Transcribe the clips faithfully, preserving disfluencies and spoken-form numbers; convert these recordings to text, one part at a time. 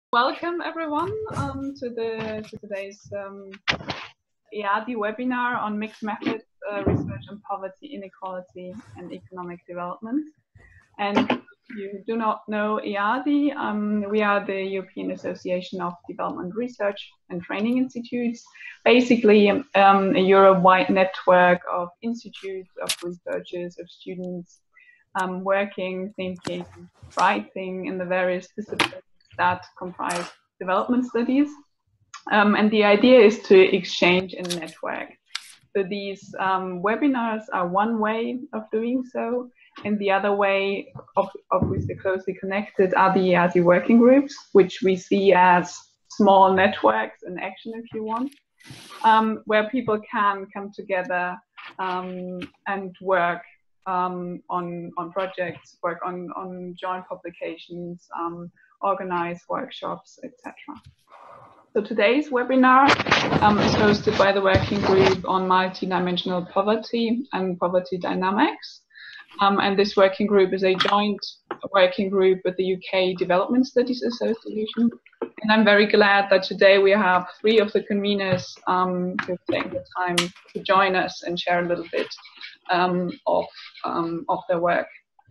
Welcome everyone um, to the to today's um, E A D I webinar on mixed methods uh, research on poverty, inequality, and economic development. And if you do not know E A D I, um, we are the European Association of Development Research and Training Institutes, basically um, a Euro-wide network of institutes, of researchers, of students um, working, thinking, writing in the various disciplines that comprise development studies. Um, and the idea is to exchange and network. So these um, webinars are one way of doing so. And the other way, of, obviously closely connected, are the E A D I working groups, which we see as small networks in action, if you want, um, where people can come together um, and work um, on, on projects, work on, on joint publications, um, organize workshops, et cetera. So today's webinar um, is hosted by the Working Group on Multidimensional Poverty and Poverty Dynamics. Um, and this working group is a joint working group with the U K Development Studies Association. And I'm very glad that today we have three of the conveners um, who have taken the time to join us and share a little bit um, of, um, of their work.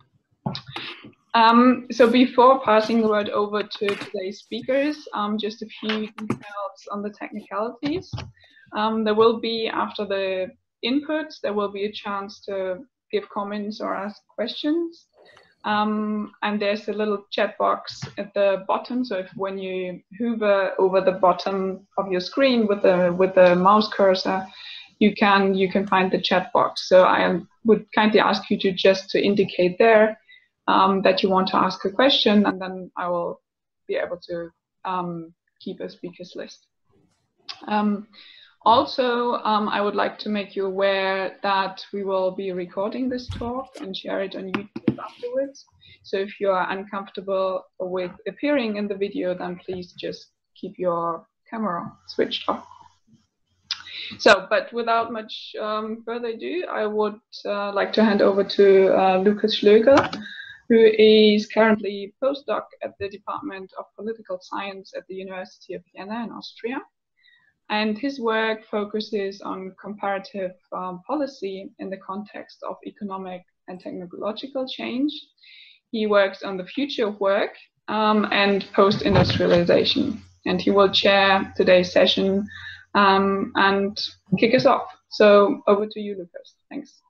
Um, so before passing the word over to today's speakers, um, just a few details on the technicalities. Um, there will be, after the inputs, there will be a chance to give comments or ask questions. Um, and there's a little chat box at the bottom. So if when you hover over the bottom of your screen with the with the mouse cursor, you can you can find the chat box. So I would kindly ask you to just to indicate there Um, that you want to ask a question, and then I will be able to um, keep a speakers list. Um, also, um, I would like to make you aware that we will be recording this talk and share it on YouTube afterwards. So if you are uncomfortable with appearing in the video, then please just keep your camera switched off. So, but without much um, further ado, I would uh, like to hand over to uh, Lukas Schlögel, who is currently postdoc at the Department of Political Science at the University of Vienna in Austria. And his work focuses on comparative um, policy in the context of economic and technological change. He works on the future of work um, and post-industrialization. And he will chair today's session um, and kick us off. So over to you, Lukas. Thanks.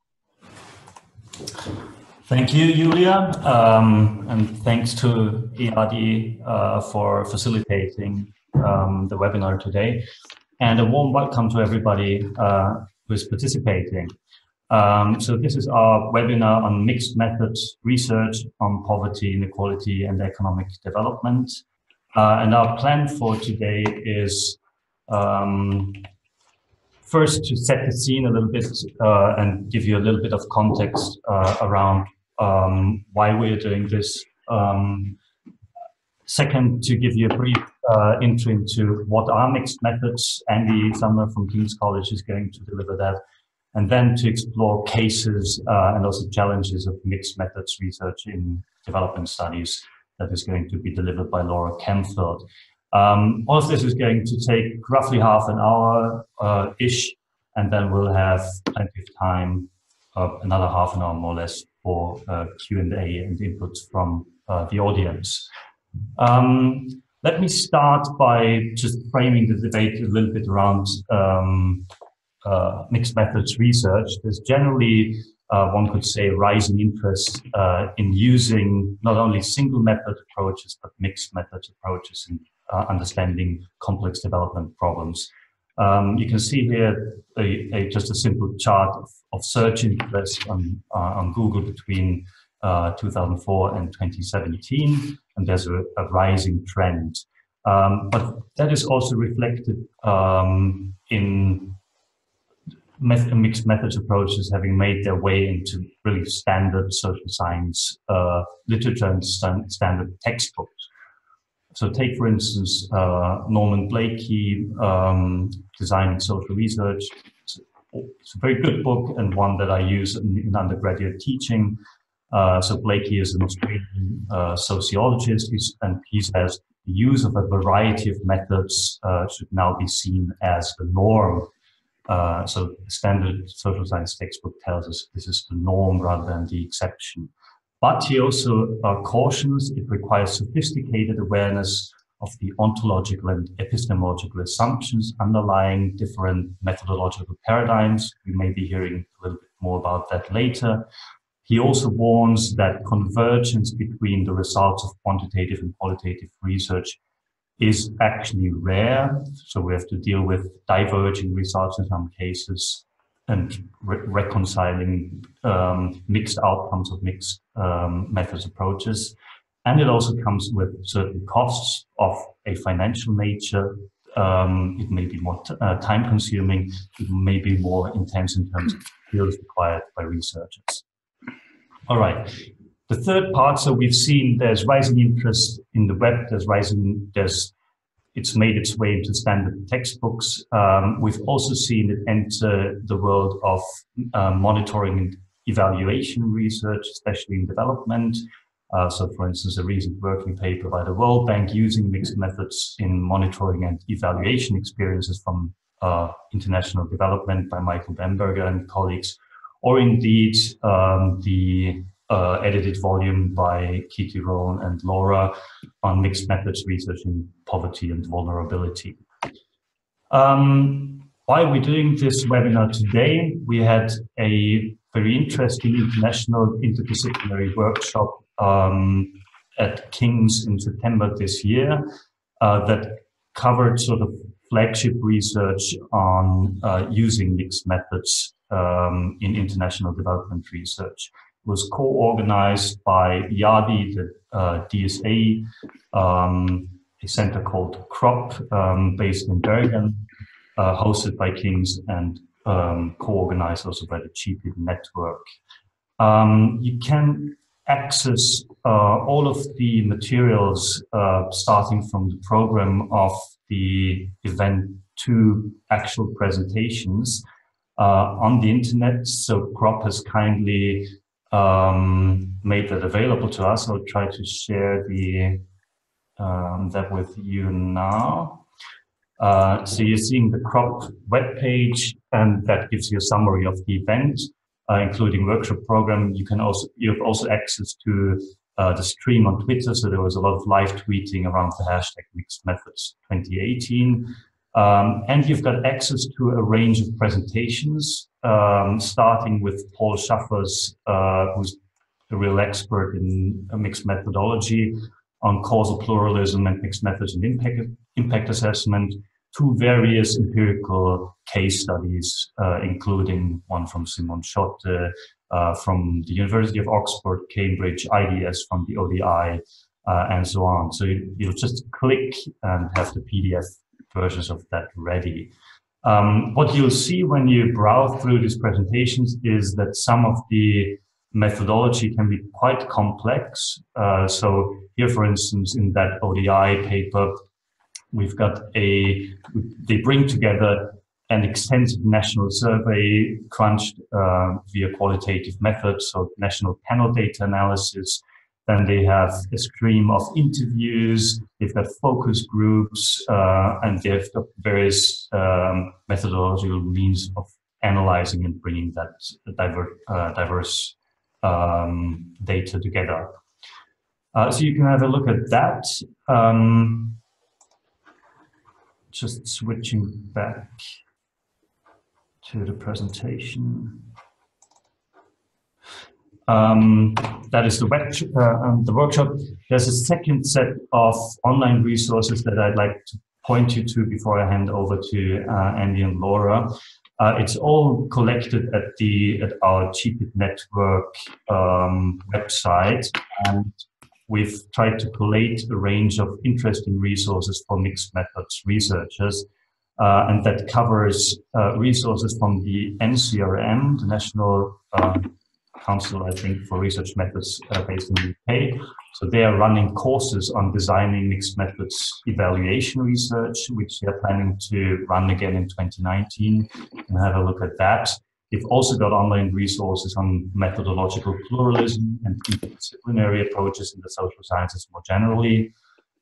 Thank you, Julia, um, and thanks to E A D I uh, for facilitating um, the webinar today, and a warm welcome to everybody uh, who is participating. Um, so this is our webinar on mixed methods research on poverty, inequality, and economic development. Uh, and our plan for today is um, first to set the scene a little bit uh, and give you a little bit of context uh, around Um, why we're doing this. Um, second, to give you a brief uh, intro into what are mixed methods. Andy Sumner from King's College is going to deliver that. And then to explore cases uh, and also challenges of mixed methods research in development studies that is going to be delivered by Laura Camfield. Um, all of this is going to take roughly half an hour-ish, uh, and then we'll have plenty of time, uh, another half an hour more or less, for uh, Q and A and inputs from uh, the audience. Um, let me start by just framing the debate a little bit around um, uh, mixed methods research. There's generally, uh, one could say, rising interest uh, in using not only single method approaches, but mixed methods approaches in uh, understanding complex development problems. Um, you can see here a, a, just a simple chart of, of search interest on, uh, on Google between uh, two thousand four and twenty seventeen, and there's a, a rising trend. Um, but that is also reflected um, in meth mixed methods approaches having made their way into really standard social science uh, literature and st standard textbooks. So take, for instance, uh, Norman Blakey, um, Designing Social Research. It's, it's a very good book and one that I use in, in undergraduate teaching. Uh, so Blakey is an Australian uh, sociologist, he's, and he says the use of a variety of methods uh, should now be seen as the norm. Uh, so the standard social science textbook tells us this is the norm rather than the exception. But he also uh, cautions it requires sophisticated awareness of the ontological and epistemological assumptions underlying different methodological paradigms. We may be hearing a little bit more about that later. He also warns that convergence between the results of quantitative and qualitative research is actually rare. So we have to deal with diverging results in some cases and re reconciling um, mixed outcomes of mixed um, methods approaches. And it also comes with certain costs of a financial nature. Um, it may be more uh, time consuming, it may be more intense in terms of skills required by researchers. All right, the third part, so we've seen there's rising interest in the web, there's rising, there's, it's made its way into standard textbooks. Um, we've also seen it enter the world of uh, monitoring and evaluation research, especially in development. Uh, so for instance, a recent working paper by the World Bank using mixed methods in monitoring and evaluation experiences from uh, international development by Michael Bamberger and colleagues, or indeed um, the uh, edited volume by Kitty Rowan and Laura on mixed methods research in poverty and vulnerability. Um, why are we doing this webinar today? We had a very interesting international interdisciplinary workshop um, at King's in September this year uh, that covered sort of flagship research on uh, using mixed methods um, in international development research. It was co-organized by E A D I, the uh, D S A, um, a center called CROP um, based in Bergen, uh, hosted by King's, and um, co-organized also by the G P I D network. Um, you can access uh, all of the materials uh, starting from the program of the event to actual presentations uh, on the internet. So CROP has kindly um, made that available to us. I'll try to share the um, that with you now. Uh, so you're seeing the CROP webpage, and that gives you a summary of the event, uh, including workshop program. You can also you have also access to uh, the stream on Twitter. So there was a lot of live tweeting around the hashtag Mixed Methods twenty eighteen, um, and you've got access to a range of presentations, um, starting with Paul Schaffers, uh, who's a real expert in mixed methodology on causal pluralism and mixed methods and impact, impact assessment, to various empirical case studies, uh, including one from Simon Schotte, uh, from the University of Oxford, Cambridge, I D S from the O D I, uh, and so on. So you, you'll just click and have the P D F versions of that ready. Um, what you'll see when you browse through these presentations is that some of the methodology can be quite complex. Uh, so here, for instance, in that O D I paper, we've got a, they bring together an extensive national survey crunched uh, via qualitative methods, so national panel data analysis. Then they have a stream of interviews, they've got focus groups, uh, and they've got various um, methodological means of analyzing and bringing that diver, uh, diverse um, data together. Uh, so you can have a look at that. Um, just switching back to the presentation. Um, that is the, web, uh, um, the workshop. There's a second set of online resources that I'd like to point you to before I hand over to uh, Andy and Laura. Uh, it's all collected at the at our G P I D network um, website, and we've tried to collate a range of interesting resources for mixed methods researchers, uh, and that covers uh, resources from the N C R M, the National uh, Council, I think, for Research Methods uh, based in the U K. So they are running courses on designing mixed methods evaluation research, which they are planning to run again in twenty nineteen, and have a look at that. They've also got online resources on methodological pluralism and interdisciplinary approaches in the social sciences more generally.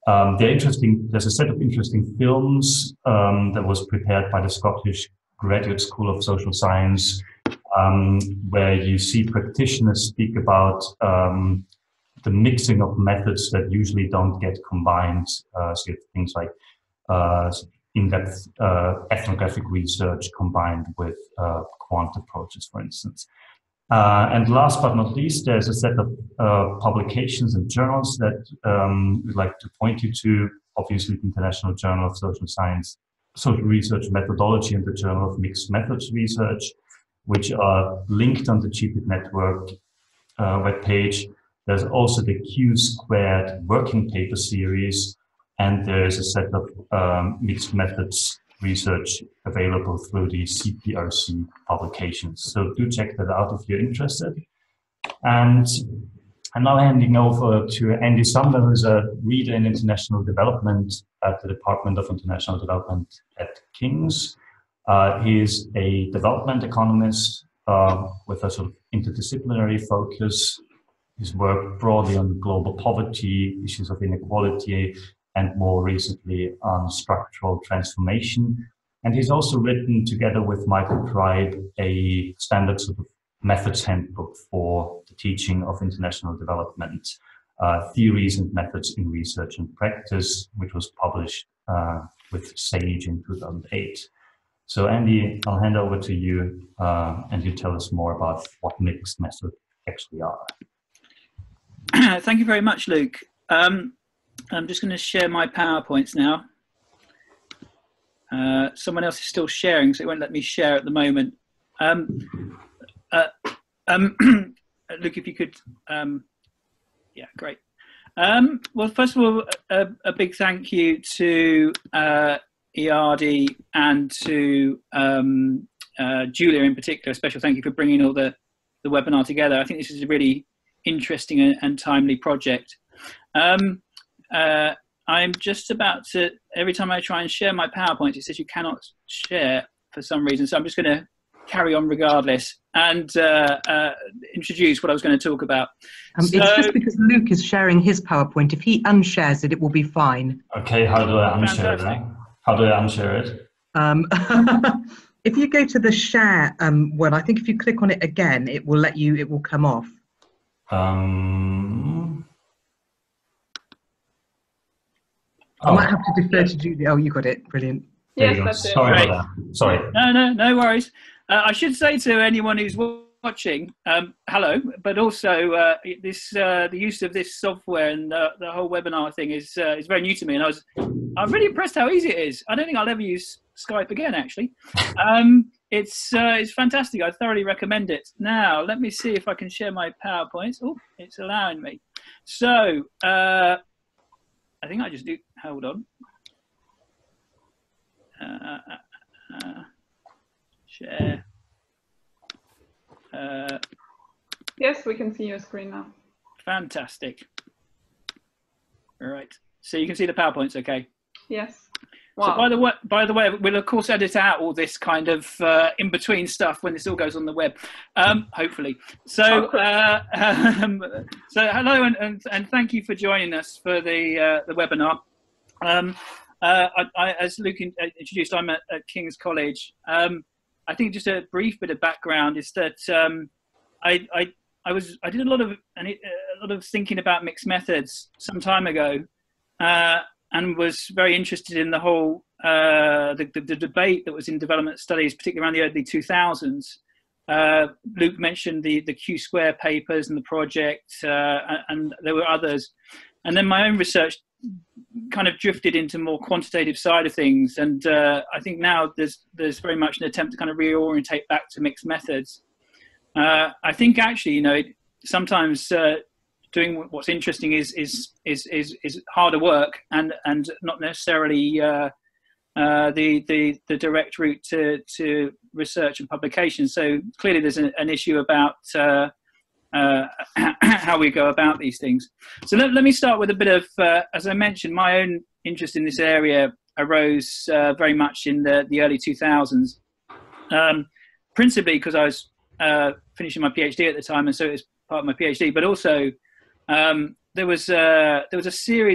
Um, they're interesting. There's a set of interesting films um, that was prepared by the Scottish Graduate School of Social Science, um, where you see practitioners speak about um, the mixing of methods that usually don't get combined. Uh, so you have things like uh, in-depth uh, ethnographic research combined with uh, quant approaches, for instance. Uh, and last but not least, there's a set of uh, publications and journals that um, we'd like to point you to. Obviously, the International Journal of Social Science, Social Research Methodology, and the Journal of Mixed Methods Research, which are linked on the G P I T network uh, webpage. There's also the Q squared working paper series, and there's a set of um, mixed methods research available through the C P R C publications. So do check that out if you're interested. And I'm now handing over to Andy Sumner, who's a reader in international development at the Department of International Development at King's. Uh, he is a development economist uh, with a sort of interdisciplinary focus. He's worked broadly on global poverty, issues of inequality, and more recently on structural transformation. And he's also written, together with Michael Tribe, a standard sort of methods handbook for the teaching of international development, uh, theories and methods in research and practice, which was published uh, with SAGE in two thousand eight. So Andy, I'll hand over to you uh, and you tell us more about what mixed methods actually are. Thank you very much, Luke. Um, I'm just going to share my PowerPoints now. Uh, someone else is still sharing, so it won't let me share at the moment. Um, uh, um, Luke, if you could, um, yeah, great. Um, well, first of all, a, a big thank you to uh, E A R D and to um, uh, Julia in particular. A special thank you for bringing all the, the webinar together. I think this is a really interesting and, and timely project. Um, uh, I'm just about to, every time I try and share my PowerPoint, it says you cannot share for some reason. So I'm just going to carry on regardless and uh, uh, introduce what I was going to talk about. Um, so, it's just because Luke is sharing his PowerPoint. If he unshares it, it will be fine. Okay, how do I unshare Fantastic. that? How do I unshare it? Um, if you go to the share um, one, I think if you click on it again, it will let you, it will come off. Um, I might have to defer to Julie. Oh, you got it. Brilliant. Yes, that's it. Sorry Right. about that. Sorry. No, no, no worries. Uh, I should say to anyone who's watching, um, hello, but also uh, this uh, the use of this software and uh, the whole webinar thing is uh, is very new to me, and I was I'm really impressed how easy it is. I don't think I'll ever use Skype again. Actually, um, it's uh, it's fantastic. I thoroughly recommend it. Now, let me see if I can share my PowerPoints. Oh, it's allowing me. So uh, I think I just do. Hold on. Uh, uh, uh, share. Uh, Yes, we can see your screen now. fantastic. All right. So you can see the PowerPoints, okay? Yes. So Wow. by the way, by the way, we'll of course edit out all this kind of uh, in between stuff when this all goes on the web, um, hopefully. So, uh, um, so hello and, and and thank you for joining us for the uh, the webinar. Um, uh, I, I, as Luke in, uh, introduced, I'm at, at King's College. Um, I think just a brief bit of background is that um, I, I I was I did a lot of a lot of thinking about mixed methods some time ago. Uh, and was very interested in the whole uh, the, the, the debate that was in development studies, particularly around the early two thousands. Uh, Luke mentioned the, the Q square papers and the project, uh, and there were others. And then my own research kind of drifted into more quantitative side of things. And uh, I think now there's, there's very much an attempt to kind of reorientate back to mixed methods. Uh, I think actually, you know, sometimes uh, doing what's interesting is is is is, is harder work and and not necessarily uh, uh, the the the direct route to to research and publication. So clearly, there's an, an issue about uh, uh, how we go about these things. So let, let me start with a bit of, uh, as I mentioned, my own interest in this area arose uh, very much in the the early two thousands, um, principally because I was uh, finishing my PhD at the time, and so it was part of my PhD, but also Um, there was uh, there was a series of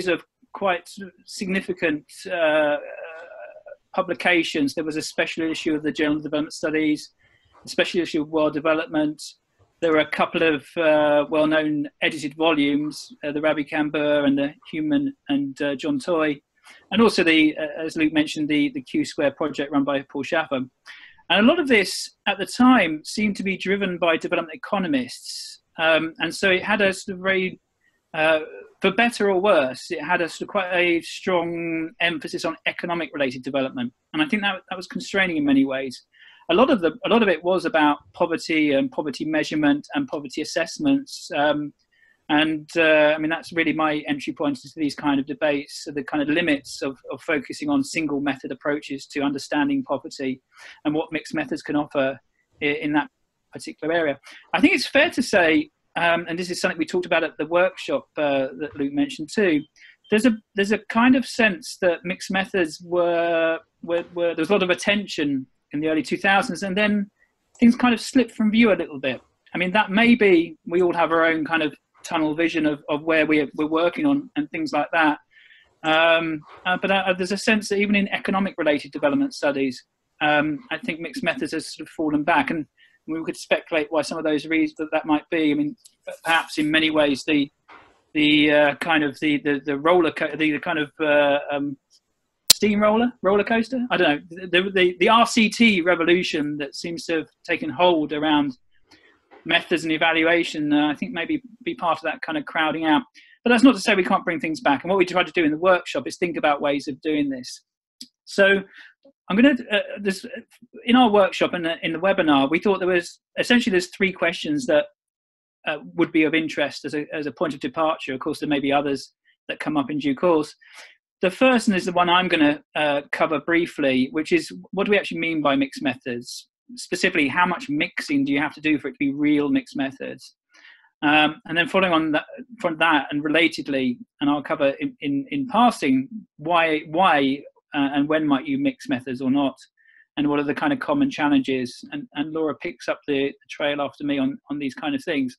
quite significant uh, publications. There was a special issue of the Journal of Development Studies, a special issue of World Development. There were a couple of uh, well-known edited volumes, uh, the Ravi Kambur and the Human and uh, John Toy, and also the, uh, as Luke mentioned, the, the Q Square project run by Paul Schaffer. And a lot of this at the time seemed to be driven by development economists. Um, and so it had a sort of very, uh, for better or worse, it had a sort of quite a strong emphasis on economic related development. And I think that, that was constraining in many ways. A lot of the, a lot of it was about poverty and poverty measurement and poverty assessments, um, and uh, I mean that's really my entry point into these kind of debates. So the kind of limits of, of focusing on single method approaches to understanding poverty, and what mixed methods can offer in, in that particular area. I think it's fair to say, um, and this is something we talked about at the workshop uh, that Luke mentioned too. There's a there's a kind of sense that mixed methods were were, were there was a lot of attention in the early two thousands, and then things kind of slipped from view a little bit. I mean, that may be, we all have our own kind of tunnel vision of, of where we are, we're working on and things like that. Um, uh, but uh, there's a sense that even in economic related development studies, um, I think mixed methods has sort of fallen back. And we could speculate why some of those reasons that that might be. I mean, perhaps in many ways, the the uh, kind of the, the, the roller, co the, the kind of uh, um, steamroller, roller coaster? I don't know. The, the, the R C T revolution that seems to have taken hold around methods and evaluation, uh, I think maybe be part of that kind of crowding out. But that's not to say we can't bring things back. And what we try to do in the workshop is think about ways of doing this. So I'm going to, uh, this, in our workshop and in, in the webinar, we thought there was, essentially there's three questions that uh, would be of interest as a, as a point of departure. Of course, there may be others that come up in due course. The first one is the one I'm going to uh, cover briefly, which is what do we actually mean by mixed methods? Specifically, how much mixing do you have to do for it to be real mixed methods? Um, and then following on that, from that and relatedly, and I'll cover in, in, in passing, why, why uh, and when might you mix methods or not? And what are the kind of common challenges? And, and Laura picks up the, the trail after me on, on these kind of things.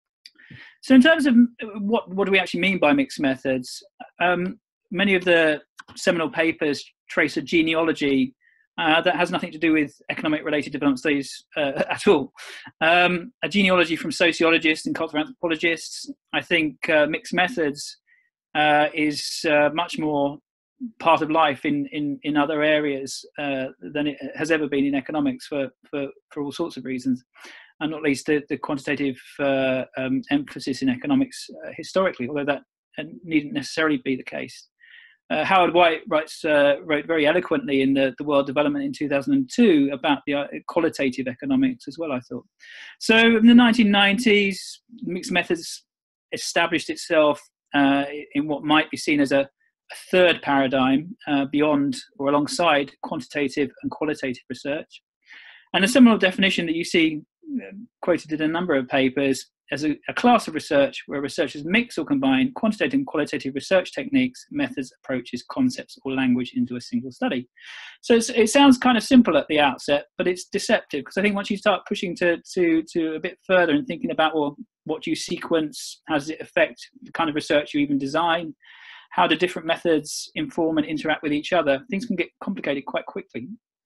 So in terms of what, what do we actually mean by mixed methods? Um, Many of the seminal papers trace a genealogy uh, that has nothing to do with economic related development studies uh, at all. Um, a genealogy from sociologists and cultural anthropologists. I think uh, mixed methods uh, is uh, much more part of life in, in, in other areas uh, than it has ever been in economics for, for, for all sorts of reasons. And not least the, the quantitative uh, um, emphasis in economics uh, historically, although that needn't necessarily be the case. Uh, Howard White writes, uh, wrote very eloquently in the, the World Development in two thousand two about the uh, qualitative economics as well, I thought. So in the nineteen nineties, mixed methods established itself uh, in what might be seen as a, a third paradigm uh, beyond or alongside quantitative and qualitative research. And a similar definition that you see quoted in a number of papers as a, a class of research where researchers mix or combine quantitative and qualitative research techniques, methods, approaches, concepts, or language into a single study. So it's, it sounds kind of simple at the outset, but it's deceptive, because I think once you start pushing to, to, to a bit further and thinking about, well, what do you sequence? How does it affect the kind of research you even design? How do different methods inform and interact with each other? Things can get complicated quite quickly.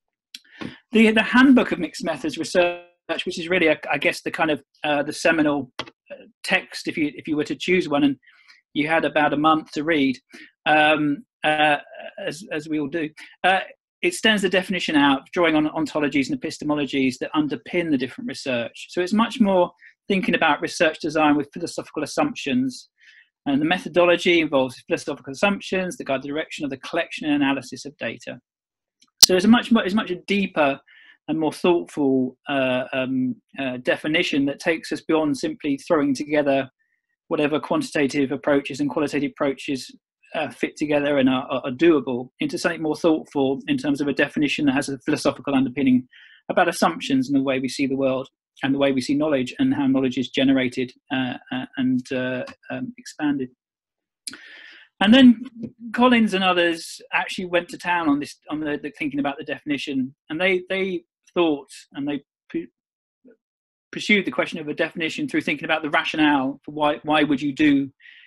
The, the Handbook of Mixed Methods Research, which is really, a, I guess, the kind of uh, the seminal text, if you if you were to choose one, and you had about a month to read, um, uh, as as we all do. Uh, it stands the definition out, drawing on ontologies and epistemologies that underpin the different research. So it's much more thinking about research design with philosophical assumptions, and the methodology involves philosophical assumptions that guide the direction of the collection and analysis of data. So it's a much more, it's much a deeper and more thoughtful uh, um, uh, definition that takes us beyond simply throwing together whatever quantitative approaches and qualitative approaches uh, fit together and are, are doable into something more thoughtful in terms of a definition that has a philosophical underpinning about assumptions and the way we see the world and the way we see knowledge and how knowledge is generated uh, uh, and uh, um, expanded. And then Collins and others actually went to town on this, on the, the thinking about the definition, and they they thought and they pursued the question of a definition through thinking about the rationale for why why would you do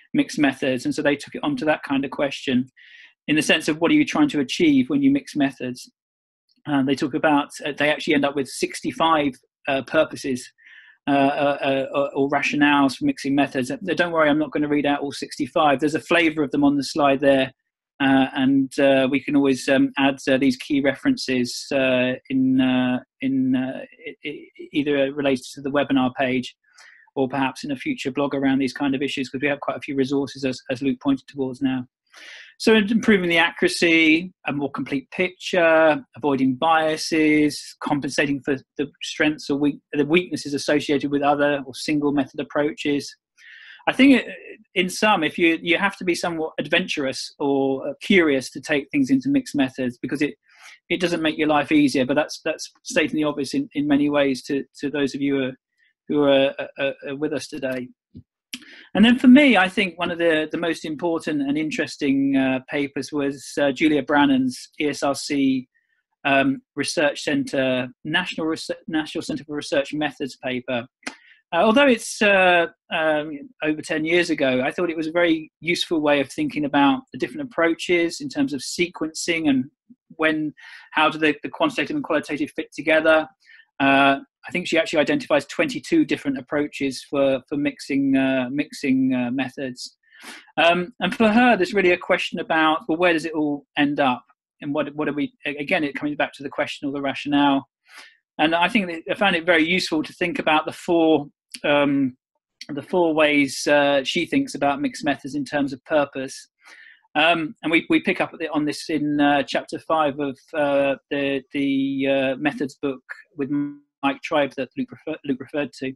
mixed methods. And so they took it onto that kind of question in the sense of what are you trying to achieve when you mix methods. Um, they talk about, uh, they actually end up with sixty-five uh, purposes uh, uh, uh, or rationales for mixing methods. Don't worry, I'm not going to read out all sixty-five. There's a flavour of them on the slide there. Uh, and uh, we can always um, add uh, these key references uh, in, uh, in uh, it, it either related to the webinar page or perhaps in a future blog around these kind of issues, because we have quite a few resources, as, as Luke pointed towards now. So improving the accuracy, a more complete picture, avoiding biases, compensating for the strengths or weak, the weaknesses associated with other or single method approaches. I think in sum, if you you have to be somewhat adventurous or curious to take things into mixed methods, because it it doesn't make your life easier. But that's that's stating the obvious in, in many ways to to those of you who are, who are, are, are with us today. And then for me, I think one of the the most important and interesting uh, papers was uh, Julia Brannan's E S R C um, Research Centre National Research, National Centre for Research Methods paper. Uh, although it's uh, um, over ten years ago, I thought it was a very useful way of thinking about the different approaches in terms of sequencing and when, how do the, the quantitative and qualitative fit together. Uh, I think she actually identifies twenty-two different approaches for, for mixing, uh, mixing uh, methods. Um, and for her, there's really a question about, well, where does it all end up? And what, what are we, again, it comes back to the question or the rationale. And I think that I found it very useful to think about the four Um, the four ways uh, she thinks about mixed methods in terms of purpose. Um, and we, we pick up on this in uh, chapter five of uh, the, the uh, methods book with Mike Tribe that Luke, refer Luke referred to.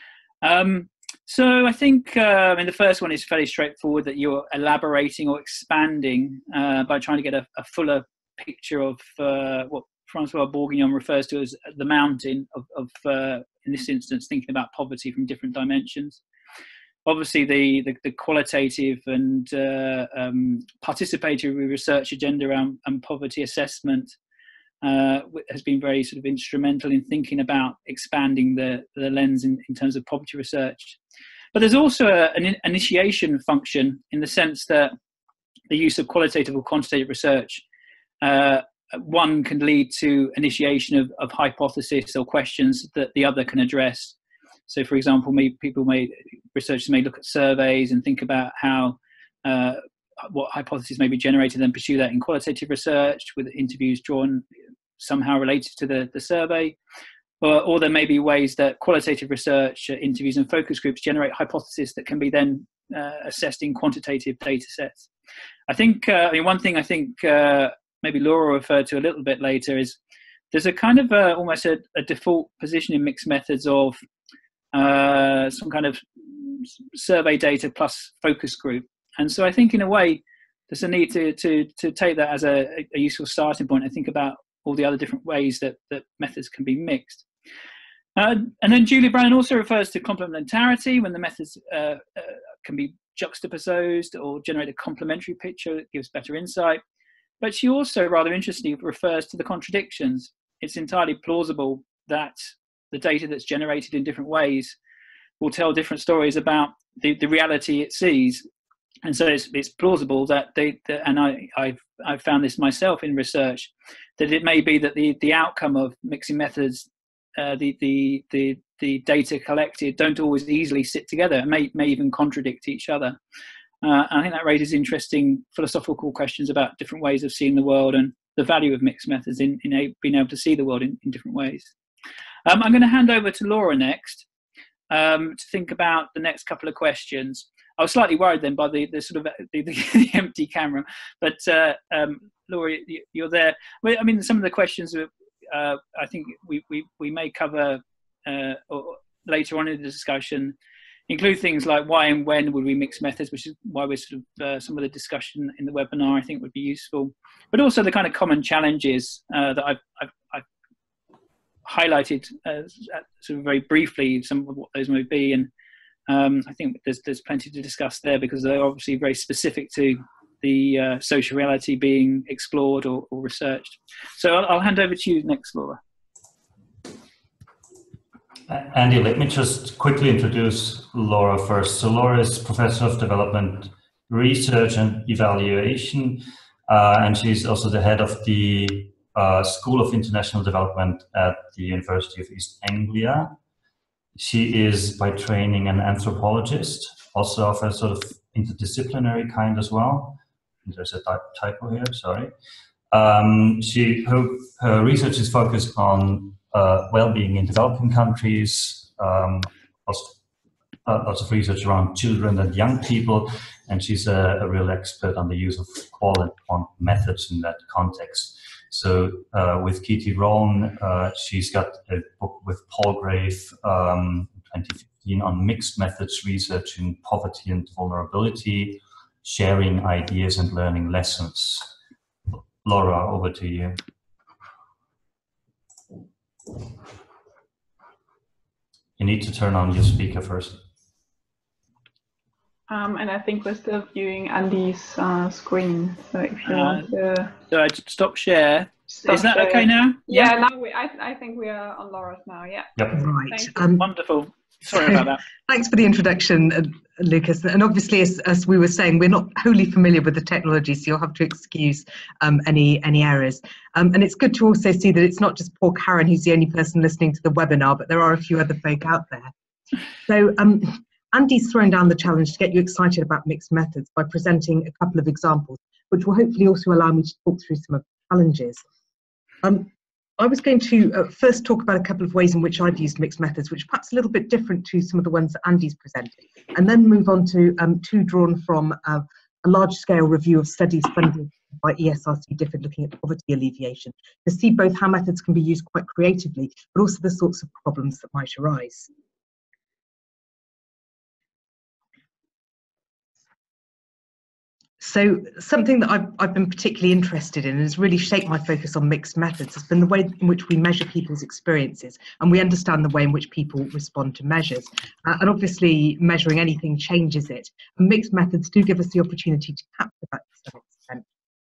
Um, so I think uh, I mean, the first one is fairly straightforward, that you're elaborating or expanding uh, by trying to get a, a fuller picture of uh, what Francois Bourguignon refers to as the mountain of, of uh, in this instance, thinking about poverty from different dimensions. Obviously, the, the, the qualitative and uh, um, participatory research agenda around and poverty assessment uh, has been very sort of instrumental in thinking about expanding the, the lens in, in terms of poverty research. But there's also a, an initiation function in the sense that the use of qualitative or quantitative research uh, one can lead to initiation of, of hypotheses or questions that the other can address. So, for example, maybe people may, researchers may look at surveys and think about how, uh, what hypotheses may be generated and pursue that in qualitative research with interviews drawn somehow related to the, the survey. Or, or there may be ways that qualitative research, uh, interviews and focus groups generate hypotheses that can be then uh, assessed in quantitative data sets. I think, uh, I mean, one thing I think, uh, maybe Laura referred to a little bit later, is there's a kind of a, almost a, a default position in mixed methods of uh, some kind of survey data plus focus group. And so I think in a way there's a need to, to, to take that as a, a useful starting point and think about all the other different ways that, that methods can be mixed. Uh, and then Julia Brannan also refers to complementarity, when the methods uh, uh, can be juxtaposed or generate a complementary picture that gives better insight. But she also, rather interestingly, refers to the contradictions. It's entirely plausible that the data that's generated in different ways will tell different stories about the, the reality it sees. And so it's, it's plausible that they, that, and I, I've, I've found this myself in research, that it may be that the, the outcome of mixing methods, uh, the, the, the, the data collected don't always easily sit together, may, may even contradict each other. Uh, I think that raises interesting philosophical questions about different ways of seeing the world and the value of mixed methods in, in a, being able to see the world in, in different ways. Um, I'm going to hand over to Laura next um, to think about the next couple of questions. I was slightly worried then by the, the sort of the, the, the empty camera, but uh, um, Laura, you're there. I mean, some of the questions are, uh, I think we, we, we may cover uh, or later on in the discussion, include things like why and when would we mix methods, which is why we're sort of uh, some of the discussion in the webinar I think would be useful, but also the kind of common challenges uh, that I've, I've, I've highlighted uh, sort of very briefly, some of what those may be, and um, I think there's there's plenty to discuss there because they're obviously very specific to the uh, social reality being explored or, or researched. So I'll, I'll hand over to you next, Laura. Andy, let me just quickly introduce Laura first. So Laura is Professor of Development Research and Evaluation, uh, and she's also the head of the uh, School of International Development at the University of East Anglia. She is by training an anthropologist, also of a sort of interdisciplinary kind as well. There's a typo here, sorry. Um, she, her, her research is focused on uh, well-being in developing countries, um, also, uh, lots of research around children and young people, and she's a, a real expert on the use of qual and quant methods in that context. So uh, with Kitty Rohn, uh, she's got a book with Paul Grave um, in twenty fifteen on mixed methods research in poverty and vulnerability, sharing ideas and learning lessons. Laura, over to you. You need to turn on your speaker first. Um, and I think we're still viewing Andy's uh, screen. So if you uh, want to... So I stop share. Stop Is that share. okay now? Yeah, yeah, now we, I, I think we are on Laura's now, yeah. Yep. Right. Um, Wonderful. Sorry about that. Thanks for the introduction, uh, Lucas. And obviously, as, as we were saying, we're not wholly familiar with the technology, so you'll have to excuse um, any, any errors. Um, and it's good to also see that it's not just poor Karen who's the only person listening to the webinar, but there are a few other folk out there. So um, Andy's thrown down the challenge to get you excited about mixed methods by presenting a couple of examples, which will hopefully also allow me to talk through some of the challenges. Um, I was going to uh, first talk about a couple of ways in which I've used mixed methods, which are perhaps a little bit different to some of the ones that Andy's presented, and then move on to um, two drawn from uh, a large-scale review of studies funded by E S R C DFID looking at poverty alleviation, to see both how methods can be used quite creatively, but also the sorts of problems that might arise. So something that I've, I've been particularly interested in and has really shaped my focus on mixed methods has been the way in which we measure people's experiences, and we understand the way in which people respond to measures. Uh, and obviously measuring anything changes it. And mixed methods do give us the opportunity to capture that to some extent.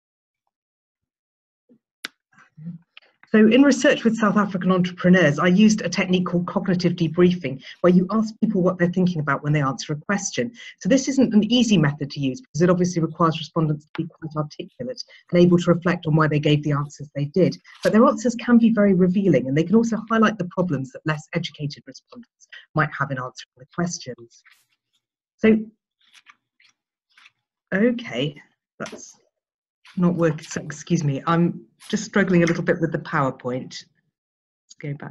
So in research with South African entrepreneurs, I used a technique called cognitive debriefing, where you ask people what they're thinking about when they answer a question. So this isn't an easy method to use because it obviously requires respondents to be quite articulate and able to reflect on why they gave the answers they did. But their answers can be very revealing, and they can also highlight the problems that less educated respondents might have in answering the questions. So, okay, that's not working, so excuse me, I'm just struggling a little bit with the PowerPoint. Let's go back.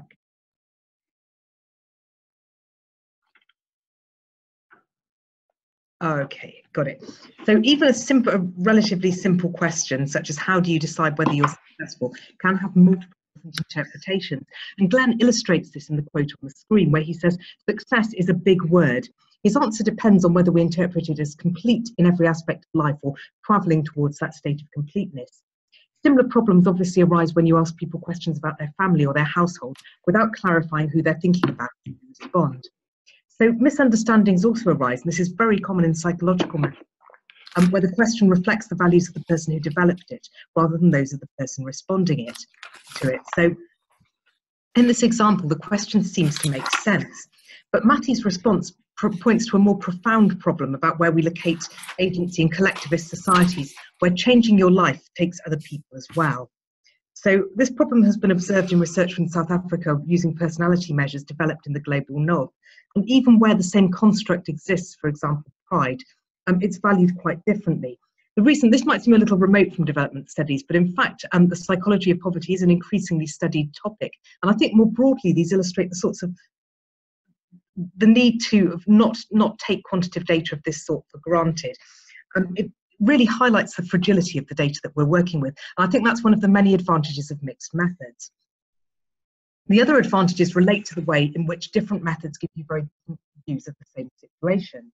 Okay, got it. So even a simple, a relatively simple question, such as how do you decide whether you're successful, can have multiple interpretations. And Glenn illustrates this in the quote on the screen, where he says, success is a big word. His answer depends on whether we interpret it as complete in every aspect of life or travelling towards that state of completeness. Similar problems obviously arise when you ask people questions about their family or their household without clarifying who they're thinking about and respond. So misunderstandings also arise, and this is very common in psychological methods, um, where the question reflects the values of the person who developed it rather than those of the person responding it to it. So in this example, the question seems to make sense, but Matty's response points to a more profound problem about where we locate agency in collectivist societies, where changing your life takes other people as well. So this problem has been observed in research from South Africa using personality measures developed in the global north. And even where the same construct exists, for example, pride, um, it's valued quite differently. The reason, this might seem a little remote from development studies, but in fact, um, the psychology of poverty is an increasingly studied topic. And I think more broadly, these illustrate the sorts of the need to not, not take quantitative data of this sort for granted. Um, it really highlights the fragility of the data that we're working with. And I think that's one of the many advantages of mixed methods. The other advantages relate to the way in which different methods give you very different views of the same situation.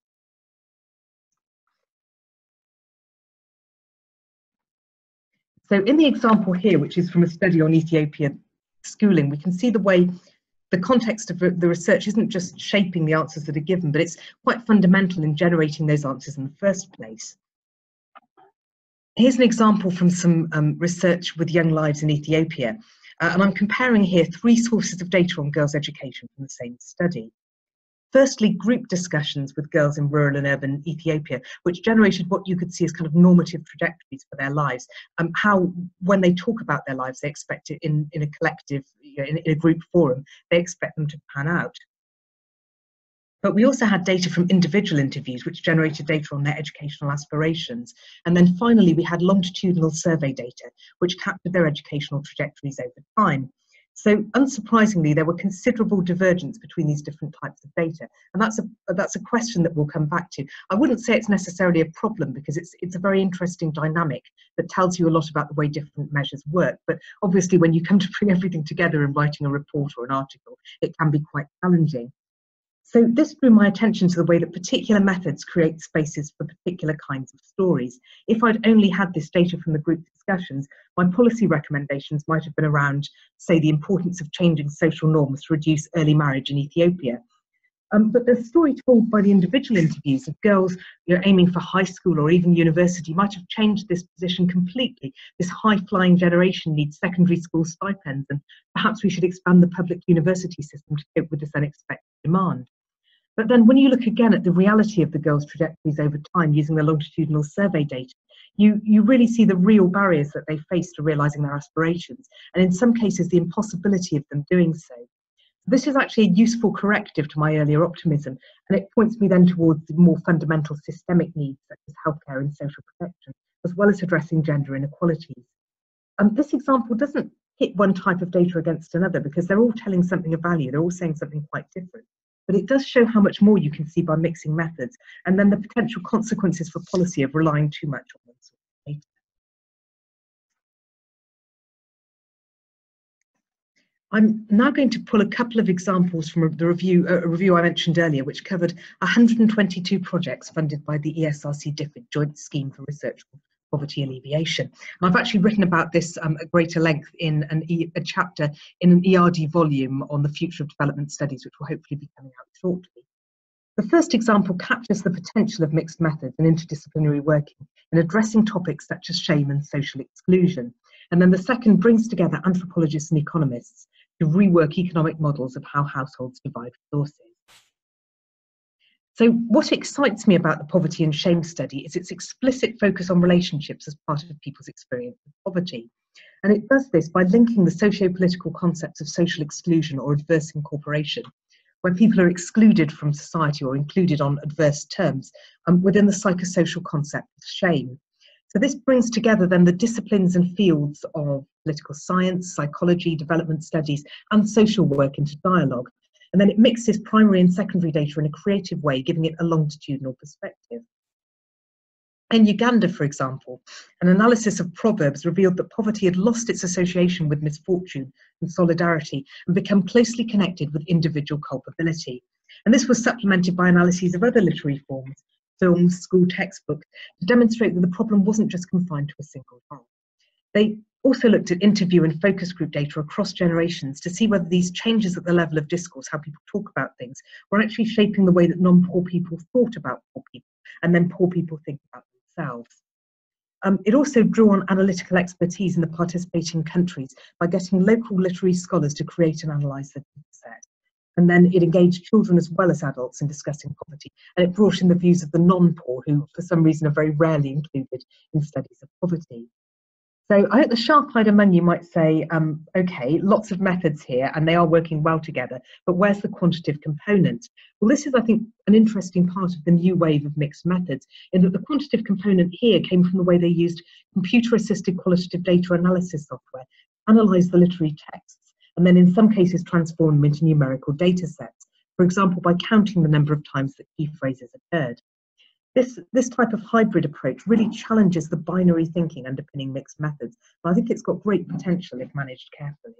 So in the example here, which is from a study on Ethiopia schooling, we can see the way the context of the research isn't just shaping the answers that are given, but it's quite fundamental in generating those answers in the first place. Here's an example from some um, research with young lives in Ethiopia. Uh, and I'm comparing here three sources of data on girls' education from the same study. Firstly, group discussions with girls in rural and urban Ethiopia, which generated what you could see as kind of normative trajectories for their lives. Um, how, when they talk about their lives, they expect it in, in a collective, you know, in, in a group forum, they expect them to pan out. But we also had data from individual interviews, which generated data on their educational aspirations. And then finally, we had longitudinal survey data, which captured their educational trajectories over time. So unsurprisingly, there were considerable divergence between these different types of data. And that's a, that's a question that we'll come back to. I wouldn't say it's necessarily a problem, because it's, it's a very interesting dynamic that tells you a lot about the way different measures work. But obviously, when you come to bring everything together in writing a report or an article, it can be quite challenging. So this drew my attention to the way that particular methods create spaces for particular kinds of stories. If I'd only had this data from the group discussions, my policy recommendations might have been around, say, the importance of changing social norms to reduce early marriage in Ethiopia. Um, but the story told by the individual interviews of girls, you know, aiming for high school or even university might have changed this position completely. This high-flying generation needs secondary school stipends, and perhaps we should expand the public university system to cope with this unexpected demand. But then when you look again at the reality of the girls' trajectories over time using the longitudinal survey data, you, you really see the real barriers that they face to realising their aspirations, and in some cases the impossibility of them doing so. This is actually a useful corrective to my earlier optimism, and it points me then towards the more fundamental systemic needs such as healthcare and social protection, as well as addressing gender inequalities. Um, this example doesn't hit one type of data against another, because they're all telling something of value, they're all saying something quite different. But it does show how much more you can see by mixing methods, and then the potential consequences for policy of relying too much on one sort of data. I'm now going to pull a couple of examples from the review, uh, a review I mentioned earlier, which covered one hundred twenty-two projects funded by the E S R C DFID Joint Scheme for Research on Poverty Alleviation. And I've actually written about this um, at greater length in an e a chapter in an E A D volume on the future of development studies, which will hopefully be coming out shortly. The first example captures the potential of mixed methods and interdisciplinary working in addressing topics such as shame and social exclusion. And then the second brings together anthropologists and economists to rework economic models of how households divide resources. So what excites me about the poverty and shame study is its explicit focus on relationships as part of people's experience of poverty. And it does this by linking the socio-political concepts of social exclusion or adverse incorporation, where people are excluded from society or included on adverse terms, um, within the psychosocial concept of shame. So this brings together then the disciplines and fields of political science, psychology, development studies, and social work into dialogue. And then it mixes primary and secondary data in a creative way, giving it a longitudinal perspective. In Uganda, for example, an analysis of proverbs revealed that poverty had lost its association with misfortune and solidarity and become closely connected with individual culpability. And this was supplemented by analyses of other literary forms, films, school textbooks, to demonstrate that the problem wasn't just confined to a single role. They also looked at interview and focus group data across generations to see whether these changes at the level of discourse, how people talk about things, were actually shaping the way that non-poor people thought about poor people, and then poor people think about themselves. Um, it also drew on analytical expertise in the participating countries by getting local literary scholars to create and analyse the data set. And then it engaged children as well as adults in discussing poverty, and it brought in the views of the non-poor, who for some reason are very rarely included in studies of poverty. So I think the sharp-eyed among you might say, um, okay, lots of methods here and they are working well together, but where's the quantitative component? Well, this is, I think, an interesting part of the new wave of mixed methods, in that the quantitative component here came from the way they used computer-assisted qualitative data analysis software, analysed the literary texts, and then in some cases transformed them into numerical data sets, for example, by counting the number of times that key phrases occurred. This, this type of hybrid approach really challenges the binary thinking underpinning mixed methods, and I think it's got great potential if managed carefully.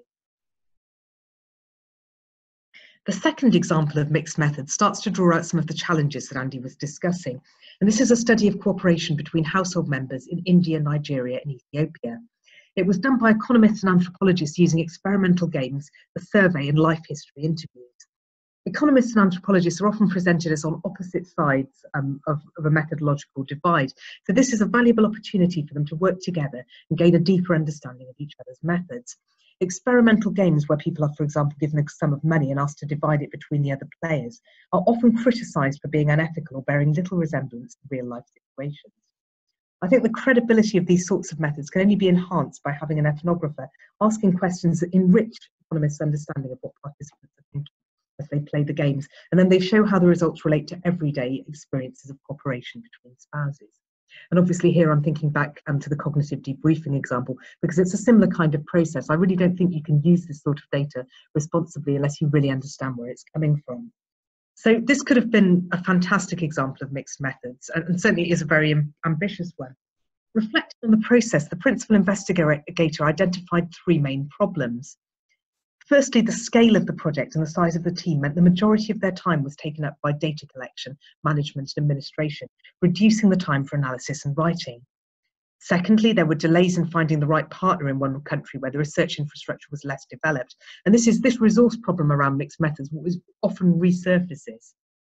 The second example of mixed methods starts to draw out some of the challenges that Andy was discussing, and this is a study of cooperation between household members in India, Nigeria, and Ethiopia. It was done by economists and anthropologists using experimental games, a survey, and life history interviews. Economists and anthropologists are often presented as on opposite sides um, of, of a methodological divide. So this is a valuable opportunity for them to work together and gain a deeper understanding of each other's methods. Experimental games where people are, for example, given a sum of money and asked to divide it between the other players are often criticised for being unethical or bearing little resemblance to real-life situations. I think the credibility of these sorts of methods can only be enhanced by having an ethnographer asking questions that enrich economists' understanding of what participants are thinking as they play the games, and then they show how the results relate to everyday experiences of cooperation between spouses. And obviously here I'm thinking back um, to the cognitive debriefing example, because it's a similar kind of process. I really don't think you can use this sort of data responsibly unless you really understand where it's coming from. So this could have been a fantastic example of mixed methods, and, and certainly is a very ambitious one. Reflecting on the process, the principal investigator identified three main problems. Firstly, the scale of the project and the size of the team meant the majority of their time was taken up by data collection, management and administration, reducing the time for analysis and writing. Secondly, there were delays in finding the right partner in one country where the research infrastructure was less developed. And this is this resource problem around mixed methods was often resurfaces.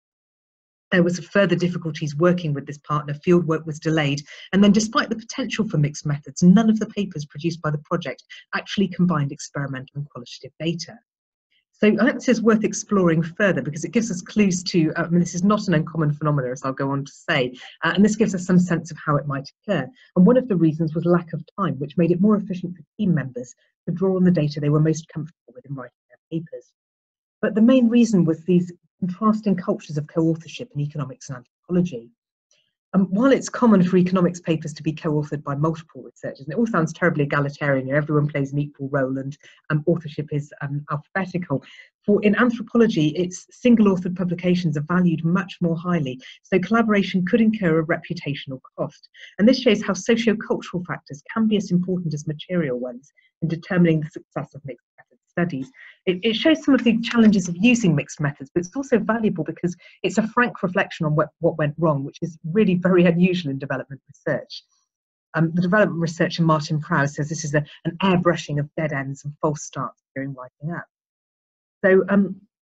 There was further difficulties working with this partner, fieldwork was delayed, and then despite the potential for mixed methods, none of the papers produced by the project actually combined experimental and qualitative data. So I think this is worth exploring further because it gives us clues to, uh, I mean, this is not an uncommon phenomenon, as I'll go on to say, uh, and this gives us some sense of how it might occur. And one of the reasons was lack of time, which made it more efficient for team members to draw on the data they were most comfortable with in writing their papers. But the main reason was these contrasting cultures of co-authorship in economics and anthropology. Um, while it's common for economics papers to be co-authored by multiple researchers, and it all sounds terribly egalitarian, you know, everyone plays an equal role and um, authorship is um, alphabetical. For in anthropology, its single-authored publications are valued much more highly, so collaboration could incur a reputational cost. And this shows how socio-cultural factors can be as important as material ones in determining the success of mixed method studies. It, it shows some of the challenges of using mixed methods, but it's also valuable because it's a frank reflection on what, what went wrong, which is really very unusual in development research. Um, the development researcher Martin Prowse says this is a, an airbrushing of dead ends and false starts during writing up. So um,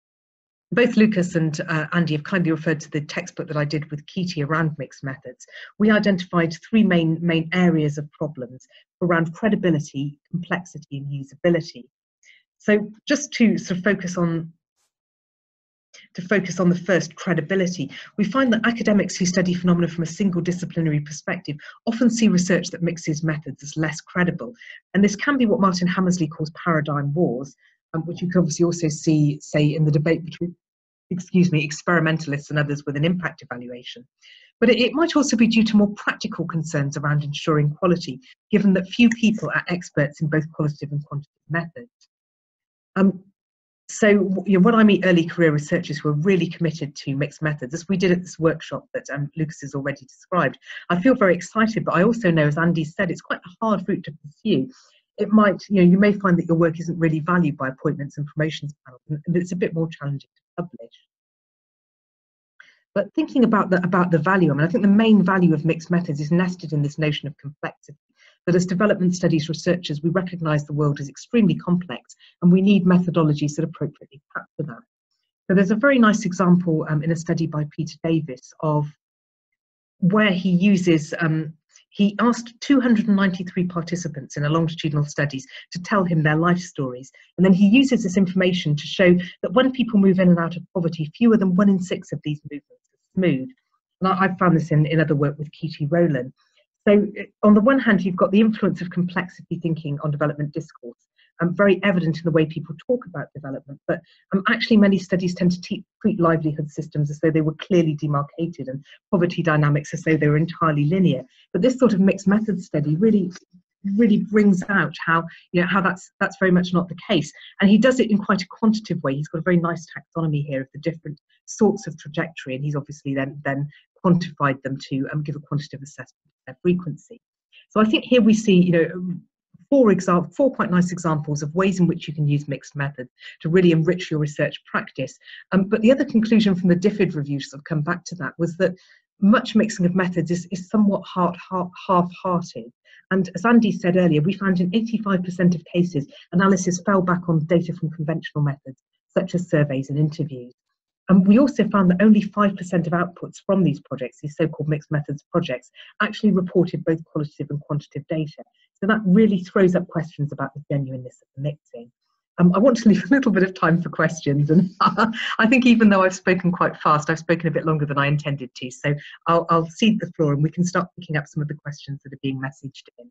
both Lucas and uh, Andy have kindly referred to the textbook that I did with Keaty around mixed methods. We identified three main, main areas of problems around credibility, complexity and usability. So just to sort of focus on to focus on the first, credibility, we find that academics who study phenomena from a single disciplinary perspective often see research that mixes methods as less credible. And this can be what Martin Hammersley calls paradigm wars, um, which you can obviously also see, say, in the debate between, excuse me, experimentalists and others with an impact evaluation. But it, it might also be due to more practical concerns around ensuring quality, given that few people are experts in both qualitative and quantitative methods. Um, so you know, when I meet early career researchers who are really committed to mixed methods, as we did at this workshop that um, Lucas has already described, I feel very excited, but I also know, as Andy said, it's quite a hard route to pursue. It might, you know, you may find that your work isn't really valued by appointments and promotions panels, and it's a bit more challenging to publish. But thinking about the, about the value, I mean, I think the main value of mixed methods is nested in this notion of complexity. That as development studies researchers, we recognise the world as extremely complex and we need methodologies that appropriately capture that. So there's a very nice example um, in a study by Peter Davis of where he uses, um, he asked two hundred ninety-three participants in a longitudinal studies to tell him their life stories. And then he uses this information to show that when people move in and out of poverty, fewer than one in six of these movements are smooth. And I, I've found this in, in other work with Keaty Rowland. So on the one hand, you've got the influence of complexity thinking on development discourse, um, very evident in the way people talk about development, but um, actually many studies tend to treat livelihood systems as though they were clearly demarcated and poverty dynamics as though they were entirely linear. But this sort of mixed method study really, really brings out how, you know, how that's, that's very much not the case. And he does it in quite a quantitative way. He's got a very nice taxonomy here of the different sorts of trajectory, and he's obviously then, then quantified them to um, give a quantitative assessment of their frequency. So I think here we see, you know, four example, four quite nice examples of ways in which you can use mixed methods to really enrich your research practice. Um, but the other conclusion from the DFID reviews that have come back to that was that much mixing of methods is, is somewhat heart, heart, half-hearted. And as Andy said earlier, we found in eighty-five percent of cases, analysis fell back on data from conventional methods, such as surveys and interviews. And we also found that only five percent of outputs from these projects, these so-called mixed methods projects, actually reported both qualitative and quantitative data. So that really throws up questions about the genuineness of the mixing. Um, I want to leave a little bit of time for questions, and I think even though I've spoken quite fast, I've spoken a bit longer than I intended to. So I'll, I'll cede the floor and we can start picking up some of the questions that are being messaged in.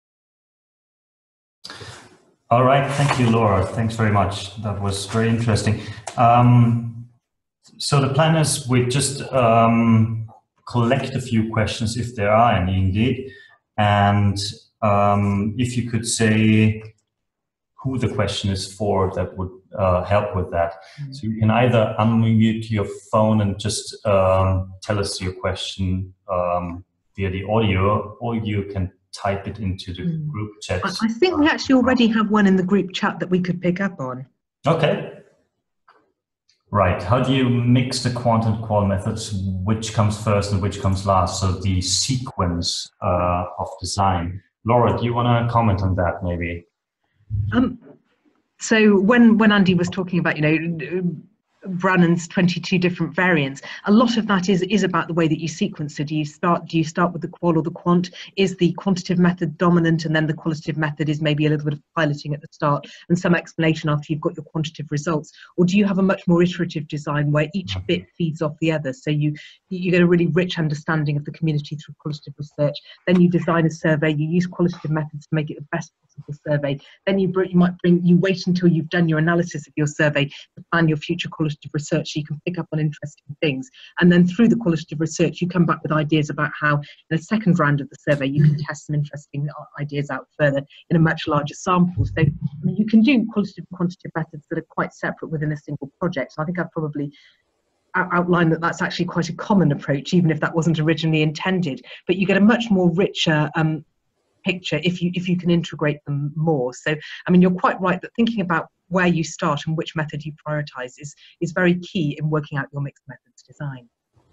All right, thank you, Laura. Thanks very much. That was very interesting. Um, so the plan is we just um, collect a few questions, if there are any indeed, and um, if you could say who the question is for, that would uh, help with that. Mm-hmm. So you can either unmute your phone and just um, tell us your question um, via the audio, or you can type it into the mm. group chat. I think we actually already have one in the group chat that we could pick up on. Okay. Right. How do you mix the quant and qual methods? Which comes first and which comes last? So the sequence uh, of design. Laura, do you want to comment on that maybe? Um, so when, when Andy was talking about, you know, Brannan's twenty-two different variants, a lot of that is is about the way that you sequence. So do you start do you start with the qual or the quant? Is the quantitative method dominant, and then the qualitative method is maybe a little bit of piloting at the start and some explanation after you've got your quantitative results? Or do you have a much more iterative design where each bit feeds off the other? So you you get a really rich understanding of the community through qualitative research. Then you design a survey. You use qualitative methods to make it the best possible survey. Then you bring, you might bring you wait until you've done your analysis of your survey to plan your future qualitative research, so you can pick up on interesting things, and then through the qualitative research you come back with ideas about how in a second round of the survey you can test some interesting ideas out further in a much larger sample. So I mean, you can do qualitative and quantitative methods that are quite separate within a single project. So I think I've probably outlined that that's actually quite a common approach, even if that wasn't originally intended, but you get a much more richer um, picture if you if you can integrate them more. So I mean, you're quite right that thinking about where you start and which method you prioritize is is very key in working out your mixed methods design.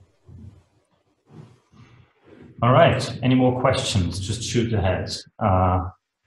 All right, any more questions? Just shoot ahead. Uh,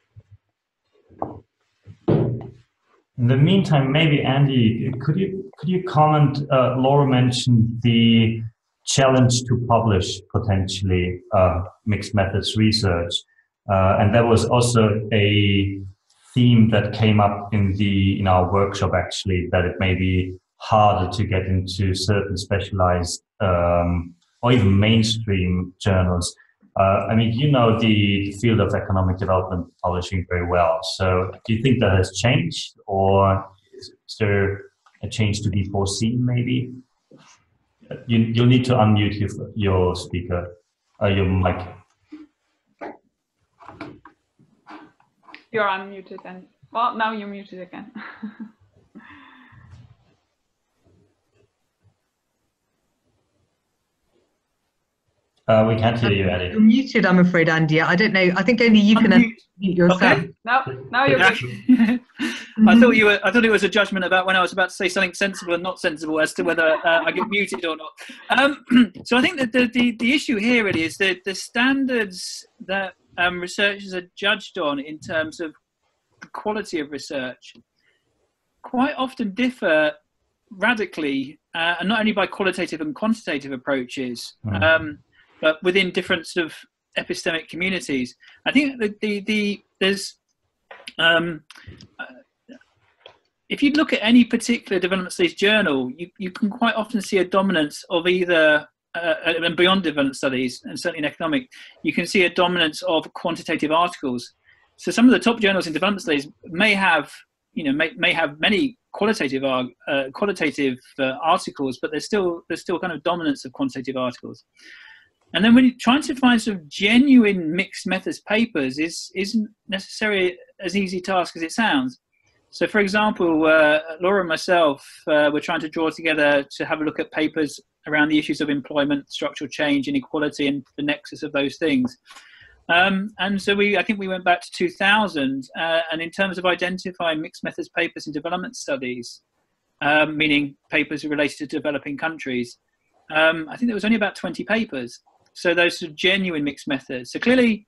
in the meantime, maybe Andy, could you could you comment? Uh, Laura mentioned the challenge to publish potentially uh, mixed methods research. Uh, and there was also a theme that came up in the in our workshop, actually, that it may be harder to get into certain specialized um, or even mainstream journals. Uh, I mean, you know the field of economic development publishing very well. So do you think that has changed, or is there a change to be foreseen maybe? You, you'll need to unmute your, your speaker, uh, your mic. You're unmuted and, well, now you're muted again. Uh, we can't hear you, Eddie. You're muted, I'm afraid, Andy. I don't know. I think only you can unmute yourself. Okay. Now, now you're good. I thought you were. I thought it was a judgment about when I was about to say something sensible and not sensible as to whether uh, I get muted or not. Um, so I think that the, the the issue here really is that the standards that um, researchers are judged on in terms of the quality of research quite often differ radically, uh, and not only by qualitative and quantitative approaches, mm. um, but within different sort of epistemic communities. I think that the the there's um, uh, if you look at any particular development studies journal, you you can quite often see a dominance of either. Uh, and beyond development studies, and certainly in economic, you can see a dominance of quantitative articles. So some of the top journals in development studies may have, you know, may, may have many qualitative uh, qualitative uh, articles, but there's still there's still kind of dominance of quantitative articles. And then when you're trying to find sort of genuine mixed methods papers, is isn't necessarily as easy a task as it sounds. So, for example, uh, Laura and myself uh, were trying to draw together to have a look at papers around the issues of employment, structural change, inequality, and the nexus of those things. Um, and so we, I think we went back to two thousand, uh, and in terms of identifying mixed methods papers in development studies, um, meaning papers related to developing countries, um, I think there was only about twenty papers. So those are genuine mixed methods. So clearly,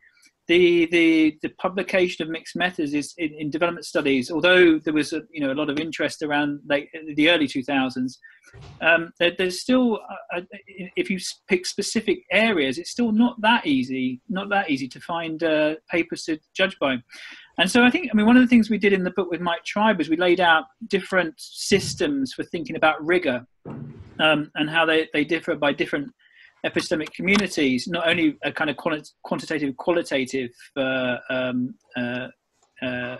the the the publication of mixed methods is in, in development studies. Although there was a, you know a lot of interest around like the early two thousands, um, there, there's still uh, if you pick specific areas, it's still not that easy, not that easy to find uh, papers to judge by. And so I think, I mean, one of the things we did in the book with Mike Tribe was we laid out different systems for thinking about rigor um, and how they, they differ by different epistemic communities, not only a kind of quali quantitative, qualitative uh, um, uh, uh,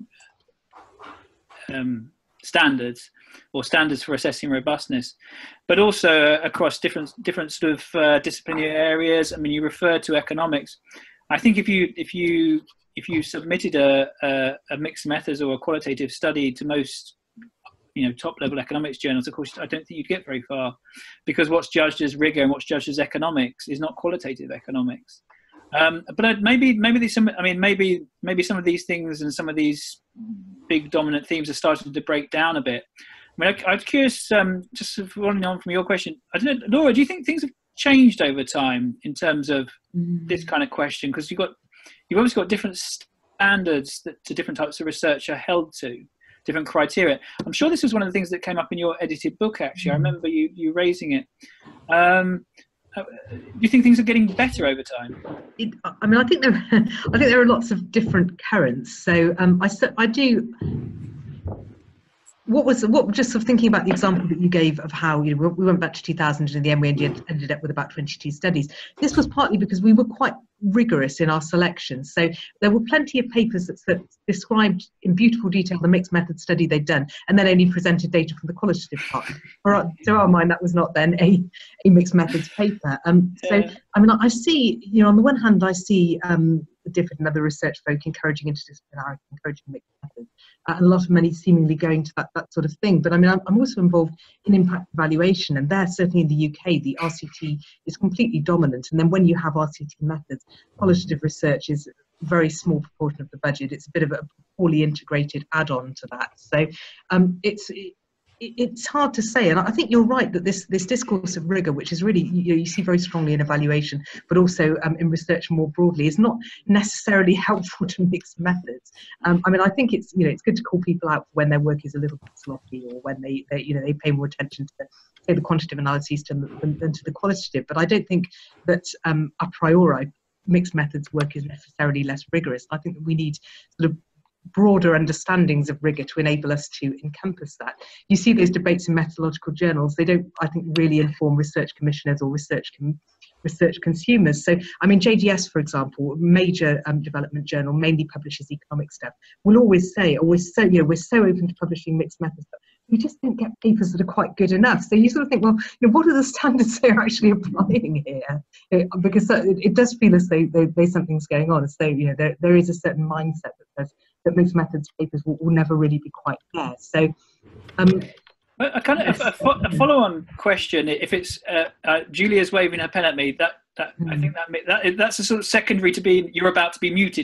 um, standards or standards for assessing robustness, but also across different different sort of uh, disciplinary areas. I mean, you referred to economics. I think if you if you if you submitted a, a, a mixed methods or a qualitative study to most, you know, top level economics journals, of course, I don't think you'd get very far, because what's judged as rigor and what's judged as economics is not qualitative economics. Um, but maybe, maybe there's some, I mean, maybe, maybe some of these things and some of these big dominant themes are starting to break down a bit. I mean, I, I'm curious, um, just following on from your question, I don't know, Laura, do you think things have changed over time in terms of mm. this kind of question? Because you've got, you've obviously got different standards that to different types of research are held to, different criteria. I'm sure this was one of the things that came up in your edited book, actually. I remember you, you raising it. Um, do you think things are getting better over time? It, I mean, I think there, I think there are lots of different currents. So um, I, I do. What was what? Just sort of thinking about the example that you gave of how you know we went back to two thousand and in the end we ended, ended up with about twenty-two studies. This was partly because we were quite rigorous in our selection. So there were plenty of papers that, that described in beautiful detail the mixed method study they'd done, and then only presented data from the qualitative part. For our, to our mind, that was not then a, a mixed methods paper. Um, so yeah. I mean, I see, you know, on the one hand, I see um, Difford and other research folk encouraging interdisciplinary, encouraging mixed methods, uh, and a lot of money seemingly going to that, that sort of thing. But I mean, I'm, I'm also involved in impact evaluation, and there, certainly in the U K, the R C T is completely dominant. And then when you have R C T methods, qualitative research is a very small proportion of the budget. It's a bit of a poorly integrated add-on to that. So um, it's it, it's hard to say. And I think you're right that this this discourse of rigor, which is really you, know, you see very strongly in evaluation, but also um, in research more broadly, is not necessarily helpful to mixed methods. Um, I mean, I think it's you know it's good to call people out when their work is a little bit sloppy, or when they, they you know they pay more attention to say the quantitative analyses to, than, than to the qualitative. But I don't think that um, a priori mixed methods work is necessarily less rigorous. I think that we need sort of broader understandings of rigor to enable us to encompass that. You see those debates in methodological journals. They don't, I think, really inform research commissioners or research com research consumers. So, I mean, J D S, for example, a major um, development journal, mainly publishes economic stuff, will always say, or we're so, you know, we're so open to publishing mixed methods, but we just don't get papers that are quite good enough. So you sort of think, well, you know, what are the standards they're actually applying here? It, because it, it does feel as though there, there's something's going on. As though, you know, there, there is a certain mindset that says that mixed methods papers will, will never really be quite there. So, um, a kind of a, a, a follow-on question. If it's uh, uh, Julia's waving her pen at me, that that mm. I think that, that that's a sort of secondary to being you're about to be muted.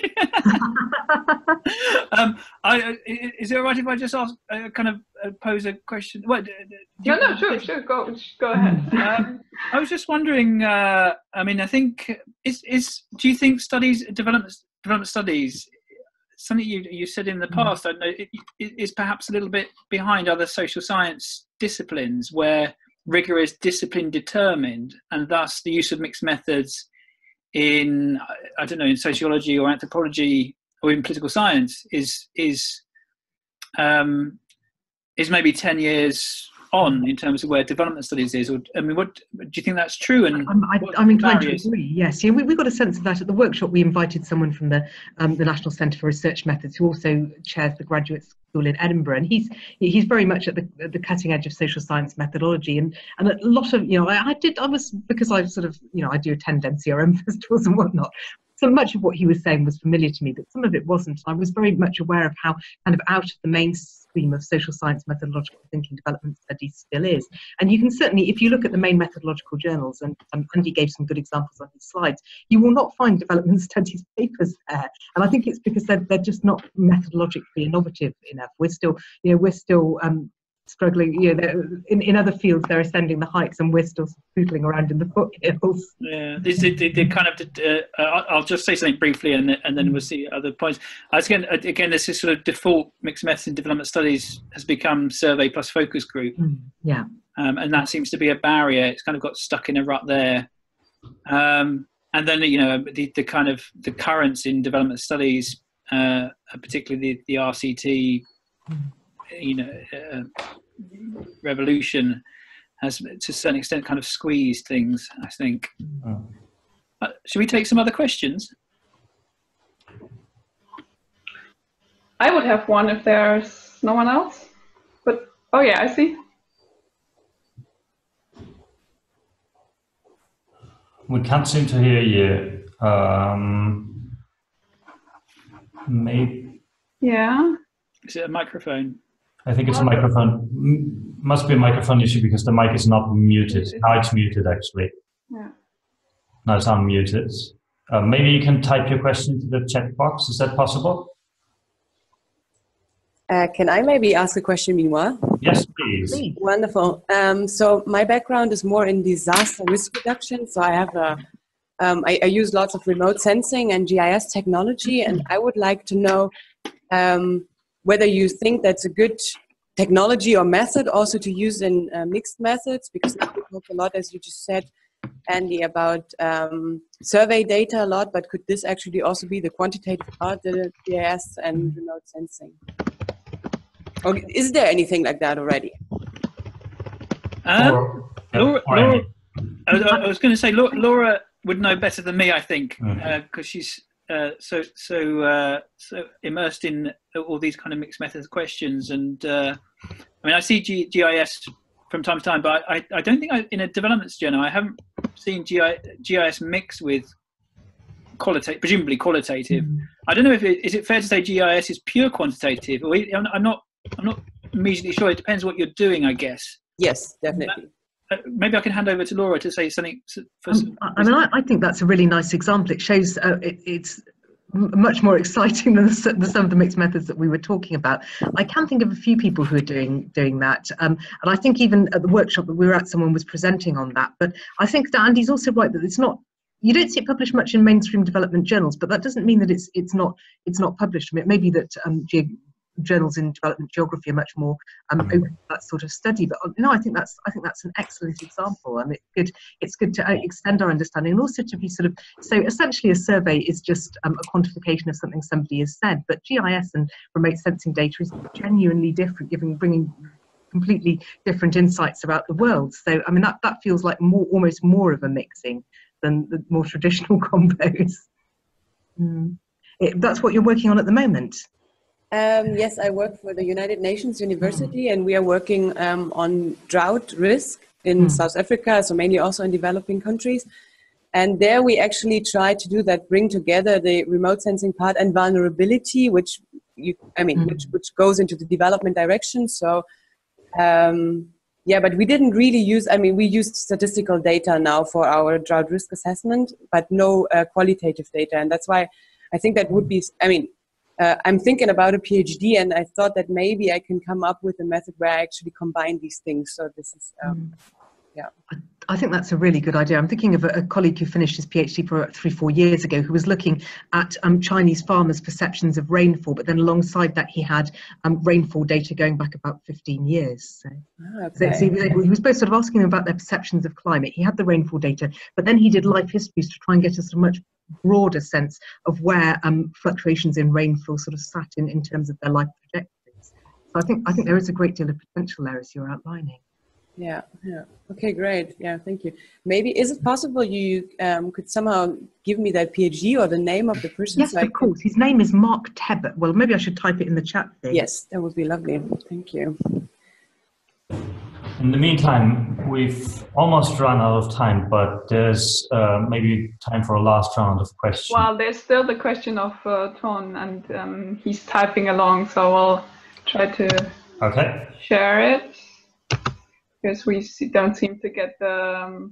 um, I, is it all right if I just ask, uh, kind of uh, pose a question? What? No, no, sure, sure. Go, go ahead. um, I was just wondering. Uh, I mean, I think is is do you think studies development development studies, something you you said in the past, I know it, it is perhaps a little bit behind other social science disciplines where rigor is discipline determined, and thus the use of mixed methods in I don't know in sociology or anthropology or in political science is is um, is maybe ten years on in terms of where development studies is. Or I mean, what do you think that's true? And I'm, I, I'm inclined to agree. Yes, yeah, we, we got a sense of that at the workshop. We invited someone from the um, the National Centre for Research Methods, who also chairs the graduate school in Edinburgh, and he's he's very much at the, at the cutting edge of social science methodology. And and a lot of you know, I, I did I was because I sort of you know I do attend N C R M festivals and whatnot. So much of what he was saying was familiar to me, but some of it wasn't. I was very much aware of how kind of out of the mainstream of social science methodological thinking development studies still is. And you can certainly, if you look at the main methodological journals, and um, Andy gave some good examples on his slides, you will not find development studies papers there. And I think it's because they're, they're just not methodologically innovative enough. We're still, you know, we're still, um, struggling, you know, in, in other fields they're ascending the heights and we're still poodling around in the foothills. Yeah, this is the, the kind of, uh, I'll just say something briefly and, and then we'll see other points. I was again, again, this is sort of default mixed methods in development studies has become survey plus focus group. Mm, yeah. Um, and that seems to be a barrier. It's kind of got stuck in a rut there. Um, and then, you know, the, the kind of the currents in development studies, uh, particularly the, the R C T, you know, uh, revolution has to a certain extent kind of squeezed things, I think. Oh. Uh, should we take some other questions? I would have one if there's no one else. But, oh yeah, I see. We can't seem to hear you. Um, maybe. Yeah. Is it a microphone? I think it's a microphone. M must be a microphone issue because the mic is not muted. Now it's muted, actually. Yeah. Now it's unmuted. Uh, maybe you can type your question into the chat box. Is that possible? Uh, can I maybe ask a question meanwhile? Yes, please. Wonderful. Um, so my background is more in disaster risk reduction. So I have a, um, I, I use lots of remote sensing and G I S technology, and I would like to know um, whether you think that's a good technology or method also to use in uh, mixed methods, because now we talk a lot, as you just said, Andy, about um, survey data a lot, but could this actually also be the quantitative part, the G I S and remote sensing? Or is there anything like that already? Um, Laura, Laura, I was, I was going to say Laura would know better than me, I think, because mm-hmm. uh, she's uh, so so uh, so immersed in all these kind of mixed methods questions. And uh, I mean, I see G, GIS from time to time, but I, I don't think I, in a developments journal I haven't seen G I, G I S mixed with qualitative, presumably qualitative. Mm-hmm. I don't know if it, is it fair to say G I S is pure quantitative, or I'm, I'm not. I'm not immediately sure. It depends what you're doing, I guess. Yes, definitely. Uh, maybe I can hand over to Laura to say something. For um, I mean, I, I think that's a really nice example. It shows uh, it, it's much more exciting than the, the, some of the mixed methods that we were talking about. I can think of a few people who are doing doing that, um, and I think even at the workshop that we were at, someone was presenting on that. But I think that Andy's also right that it's not. You don't see it published much in mainstream development journals, but that doesn't mean that it's it's not it's not published. I mean, it may be that um, journals in development geography are much more um, open to that sort of study. But no, I think that's I think that's an excellent example. I mean, it's good. It's good to uh, extend our understanding, and also to be sort of so. Essentially, a survey is just um, a quantification of something somebody has said. But G I S and remote sensing data is genuinely different, giving bringing completely different insights about the world. So I mean, that that feels like more almost more of a mixing than the more traditional combos. Mm. It, that's what you're working on at the moment. Um, yes, I work for the United Nations University, and we are working um, on drought risk in mm. South Africa, so mainly also in developing countries. And there we actually try to do that, bring together the remote sensing part and vulnerability, which you, I mean, mm. which, which goes into the development direction. So, um, yeah, but we didn't really use, I mean, we used statistical data now for our drought risk assessment, but no uh, qualitative data. And that's why I think that would be, I mean, Uh, I'm thinking about a PhD, and I thought that maybe I can come up with a method where I actually combine these things. So this is, um, yeah. I think that's a really good idea. I'm thinking of a, a colleague who finished his PhD for three, four years ago, who was looking at um, Chinese farmers' perceptions of rainfall, but then alongside that he had um, rainfall data going back about fifteen years. So, oh, okay. so, so he, was, he was both sort of asking them about their perceptions of climate. He had the rainfall data, but then he did life histories to try and get us a much broader sense of where um, fluctuations in rainfall sort of sat in, in terms of their life trajectories. So I think I think there is a great deal of potential there, as you're outlining. Yeah, yeah. Okay, great. Yeah, thank you. Maybe is it possible you um, could somehow give me that PhD or the name of the person? Yes, so of course. His name is Mark Tebbett. Well, maybe I should type it in the chat thing. Yes, that would be lovely. Thank you. In the meantime, we've almost run out of time, but there's uh, maybe time for a last round of questions. Well, there's still the question of uh, Ton, and um, he's typing along, so I'll try to okay. share it, because we don't seem to get the... Um,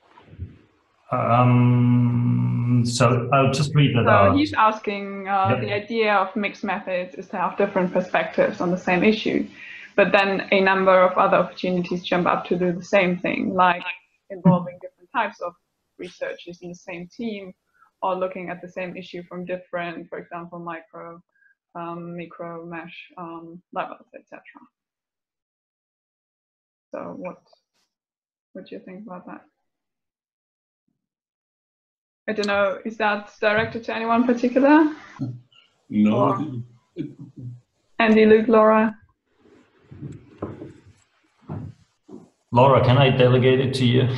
um, so I'll just read that so out. He's asking, uh, yep. the idea of mixed methods is to have different perspectives on the same issue. but then a number of other opportunities jump up to do the same thing, like involving different types of researchers in the same team, or looking at the same issue from different, for example, micro, um, micro mesh um, levels, et cetera. So what, what do you think about that? I don't know, is that directed to anyone particular? No. Or Andy, Luke, Laura? Laura, can I delegate it to you?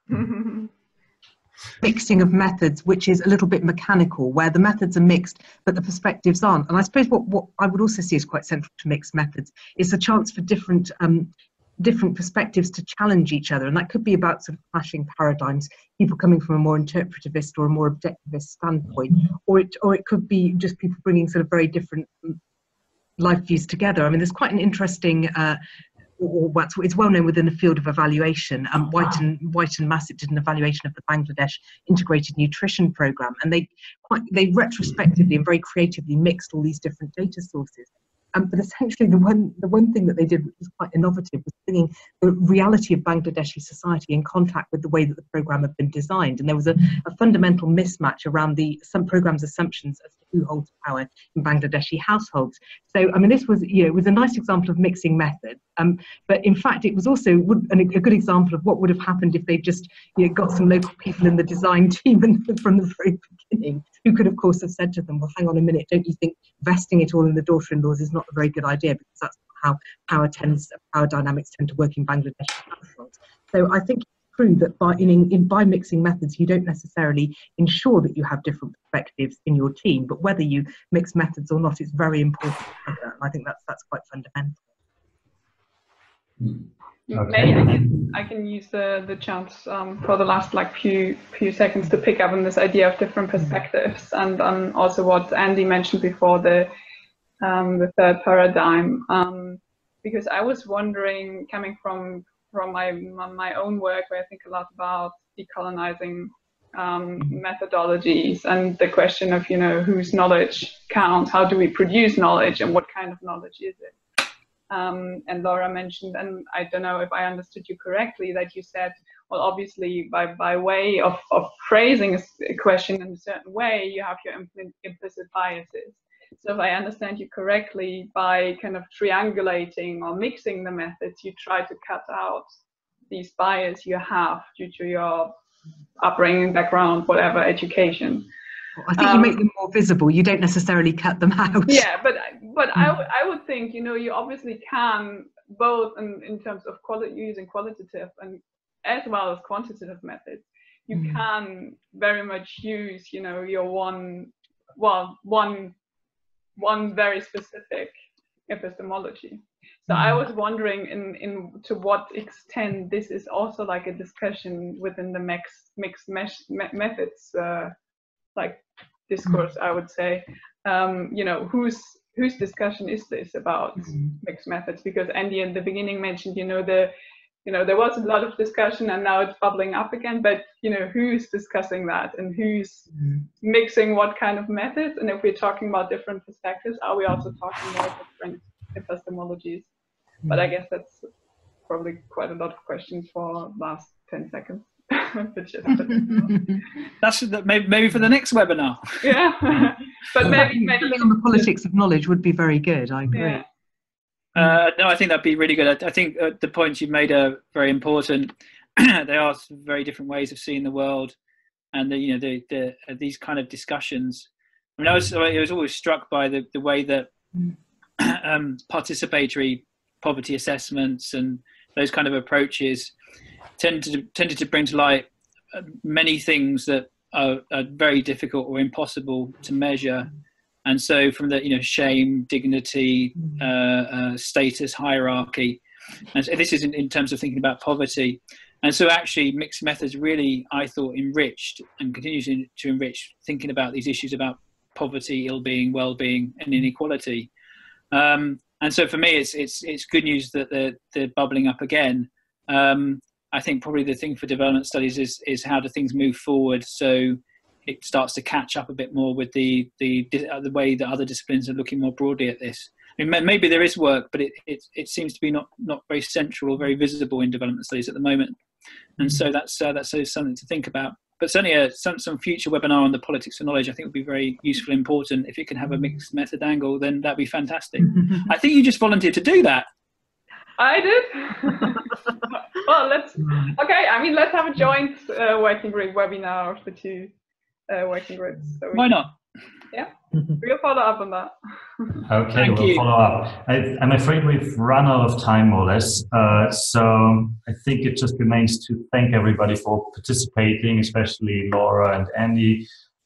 Mixing of methods, which is a little bit mechanical, where the methods are mixed but the perspectives aren't. And I suppose what, what I would also see as quite central to mixed methods is a chance for different um, different perspectives to challenge each other, and that could be about sort of clashing paradigms, people coming from a more interpretivist or a more objectivist standpoint, or it or it could be just people bringing sort of very different life views together. I mean, there's quite an interesting uh, or what's it's well known within the field of evaluation. Um, White and White and Massett did an evaluation of the Bangladesh integrated nutrition program, and they quite they retrospectively and very creatively mixed all these different data sources. Um, but essentially, the one the one thing that they did, which was quite innovative, was bringing the reality of Bangladeshi society in contact with the way that the program had been designed. And there was a, a fundamental mismatch around the some programs' assumptions as to who holds power in Bangladeshi households. So, I mean, this was you know it was a nice example of mixing methods. Um, but in fact, it was also a good example of what would have happened if they just you know, got some local people in the design team and from the very beginning, who could, of course, have said to them, well, hang on a minute, don't you think vesting it all in the daughter-in-laws is not a very good idea, because that's how power tends, power dynamics tend to work in Bangladesh households. So I think it's true that by, in, in, by mixing methods, you don't necessarily ensure that you have different perspectives in your team, but whether you mix methods or not, it's very important. And I think that's, that's quite fundamental. Okay. Maybe I can I can use the the chance um, for the last like few few seconds to pick up on this idea of different perspectives, and um, also what Andy mentioned before, the um, the third paradigm, um, because I was wondering, coming from from my my own work, where I think a lot about decolonizing um, methodologies and the question of you know whose knowledge counts, how do we produce knowledge, and what kind of knowledge is it? Um, and Laura mentioned, and I don't know if I understood you correctly, that you said, well, obviously, by, by way of, of phrasing a question in a certain way, you have your impl implicit biases. So if I understand you correctly, by kind of triangulating or mixing the methods, you try to cut out these biases you have due to your upbringing, background, whatever, education. I think um, you make them more visible. You don't necessarily cut them out. Yeah, but but mm. I, I would think, you know, you obviously can both in, in terms of quality, using qualitative and as well as quantitative methods. You mm. can very much use, you know, your one, well, one, one very specific epistemology. So mm. I was wondering in, in to what extent this is also like a discussion within the mixed, mixed mesh, me methods uh, like discourse, I would say, um, you know, whose whose discussion is this about mm-hmm. mixed methods? Because Andy in the beginning mentioned, you know, the, you know, there was a lot of discussion and now it's bubbling up again, but, you know, who's discussing that and who's mm-hmm. mixing what kind of methods? And if we're talking about different perspectives, are we also talking about different epistemologies? Mm-hmm. But I guess that's probably quite a lot of questions for last ten seconds. That's maybe, maybe for the next webinar. Yeah, but maybe, maybe on the politics of knowledge would be very good. I agree. Yeah. Uh, no, I think that'd be really good. I, I think uh, the points you've made are very important. They are very different ways of seeing the world, and the, you know the, the uh, these kind of discussions. I mean, I was I was always struck by the the way that um, participatory poverty assessments and those kind of approaches tended to, tended to bring to light many things that are, are very difficult or impossible to measure. And so from the, you know, shame, dignity, uh, uh, status, hierarchy, and so this is in, in terms of thinking about poverty. And so actually mixed methods really, I thought, enriched and continues to, to enrich thinking about these issues about poverty, ill-being, well-being, and inequality. Um, and so for me, it's, it's, it's good news that they're, they're bubbling up again. Um, I think probably the thing for development studies is is how do things move forward so it starts to catch up a bit more with the the the way that other disciplines are looking more broadly at this. I mean, maybe there is work, but it, it, it seems to be not, not very central or very visible in development studies at the moment. And so that's, uh, that's something to think about. But certainly a, some, some future webinar on the politics of knowledge, I think would be very useful and important. If it can have a mixed method angle, then that'd be fantastic. I think you just volunteered to do that. I did. Well, let's, okay, I mean, let's have a joint uh, working group webinar of the two uh, working groups. So we, Why not? Yeah, we'll follow up on that. Okay, Thank we'll you. follow up. I, I'm afraid we've run out of time, more or less. Uh, so I think it just remains to thank everybody for participating, especially Laura and Andy.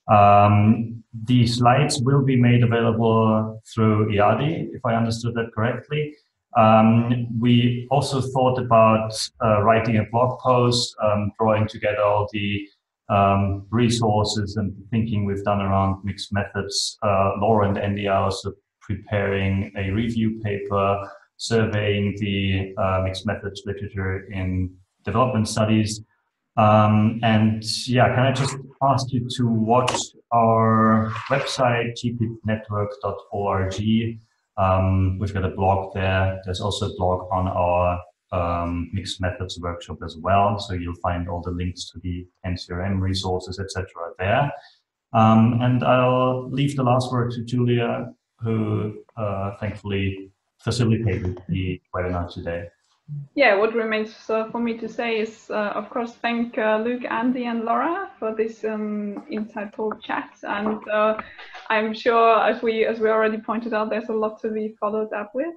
Um, the slides will be made available through E A D I, if I understood that correctly. Um, we also thought about uh, writing a blog post, um, drawing together all the um, resources and thinking we've done around mixed methods. Uh, Laura and Andy are also preparing a review paper surveying the uh, mixed methods literature in development studies. Um, and yeah, can I just ask you to watch our website, g p network dot org. Um, we've got a blog there. There's also a blog on our um, mixed methods workshop as well. So you'll find all the links to the N C R M resources, et cetera there. Um, and I'll leave the last word to Julia, who uh, thankfully facilitated the webinar today. Yeah, what remains uh, for me to say is, uh, of course, thank uh, Luke, Andy, and Laura for this um, insightful chat. And uh, I'm sure, as we as we already pointed out, there's a lot to be followed up with.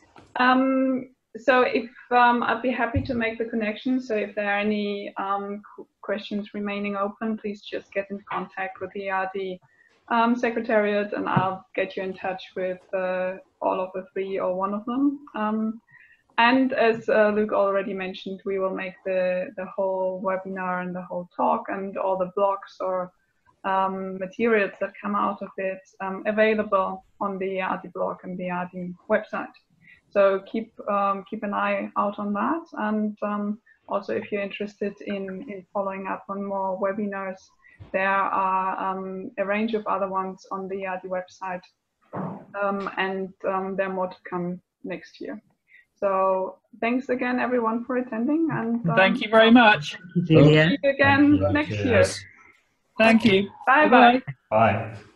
Um, so, if um, I'd be happy to make the connection. So, if there are any um, questions remaining open, please just get in contact with the E A D I um, Secretariat, and I'll get you in touch with uh, all of the three or one of them. Um, And as uh, Luke already mentioned, we will make the, the whole webinar and the whole talk and all the blogs or um, materials that come out of it um, available on the E A D I blog and the E A D I website. So keep, um, keep an eye out on that. And um, also, if you're interested in, in following up on more webinars, there are um, a range of other ones on the E A D I website. Um, and um, there are more to come next year. So thanks again, everyone, for attending. And um, thank you very much. Thank you, Julia. See you again next year. Thank you. Bye-bye. Bye.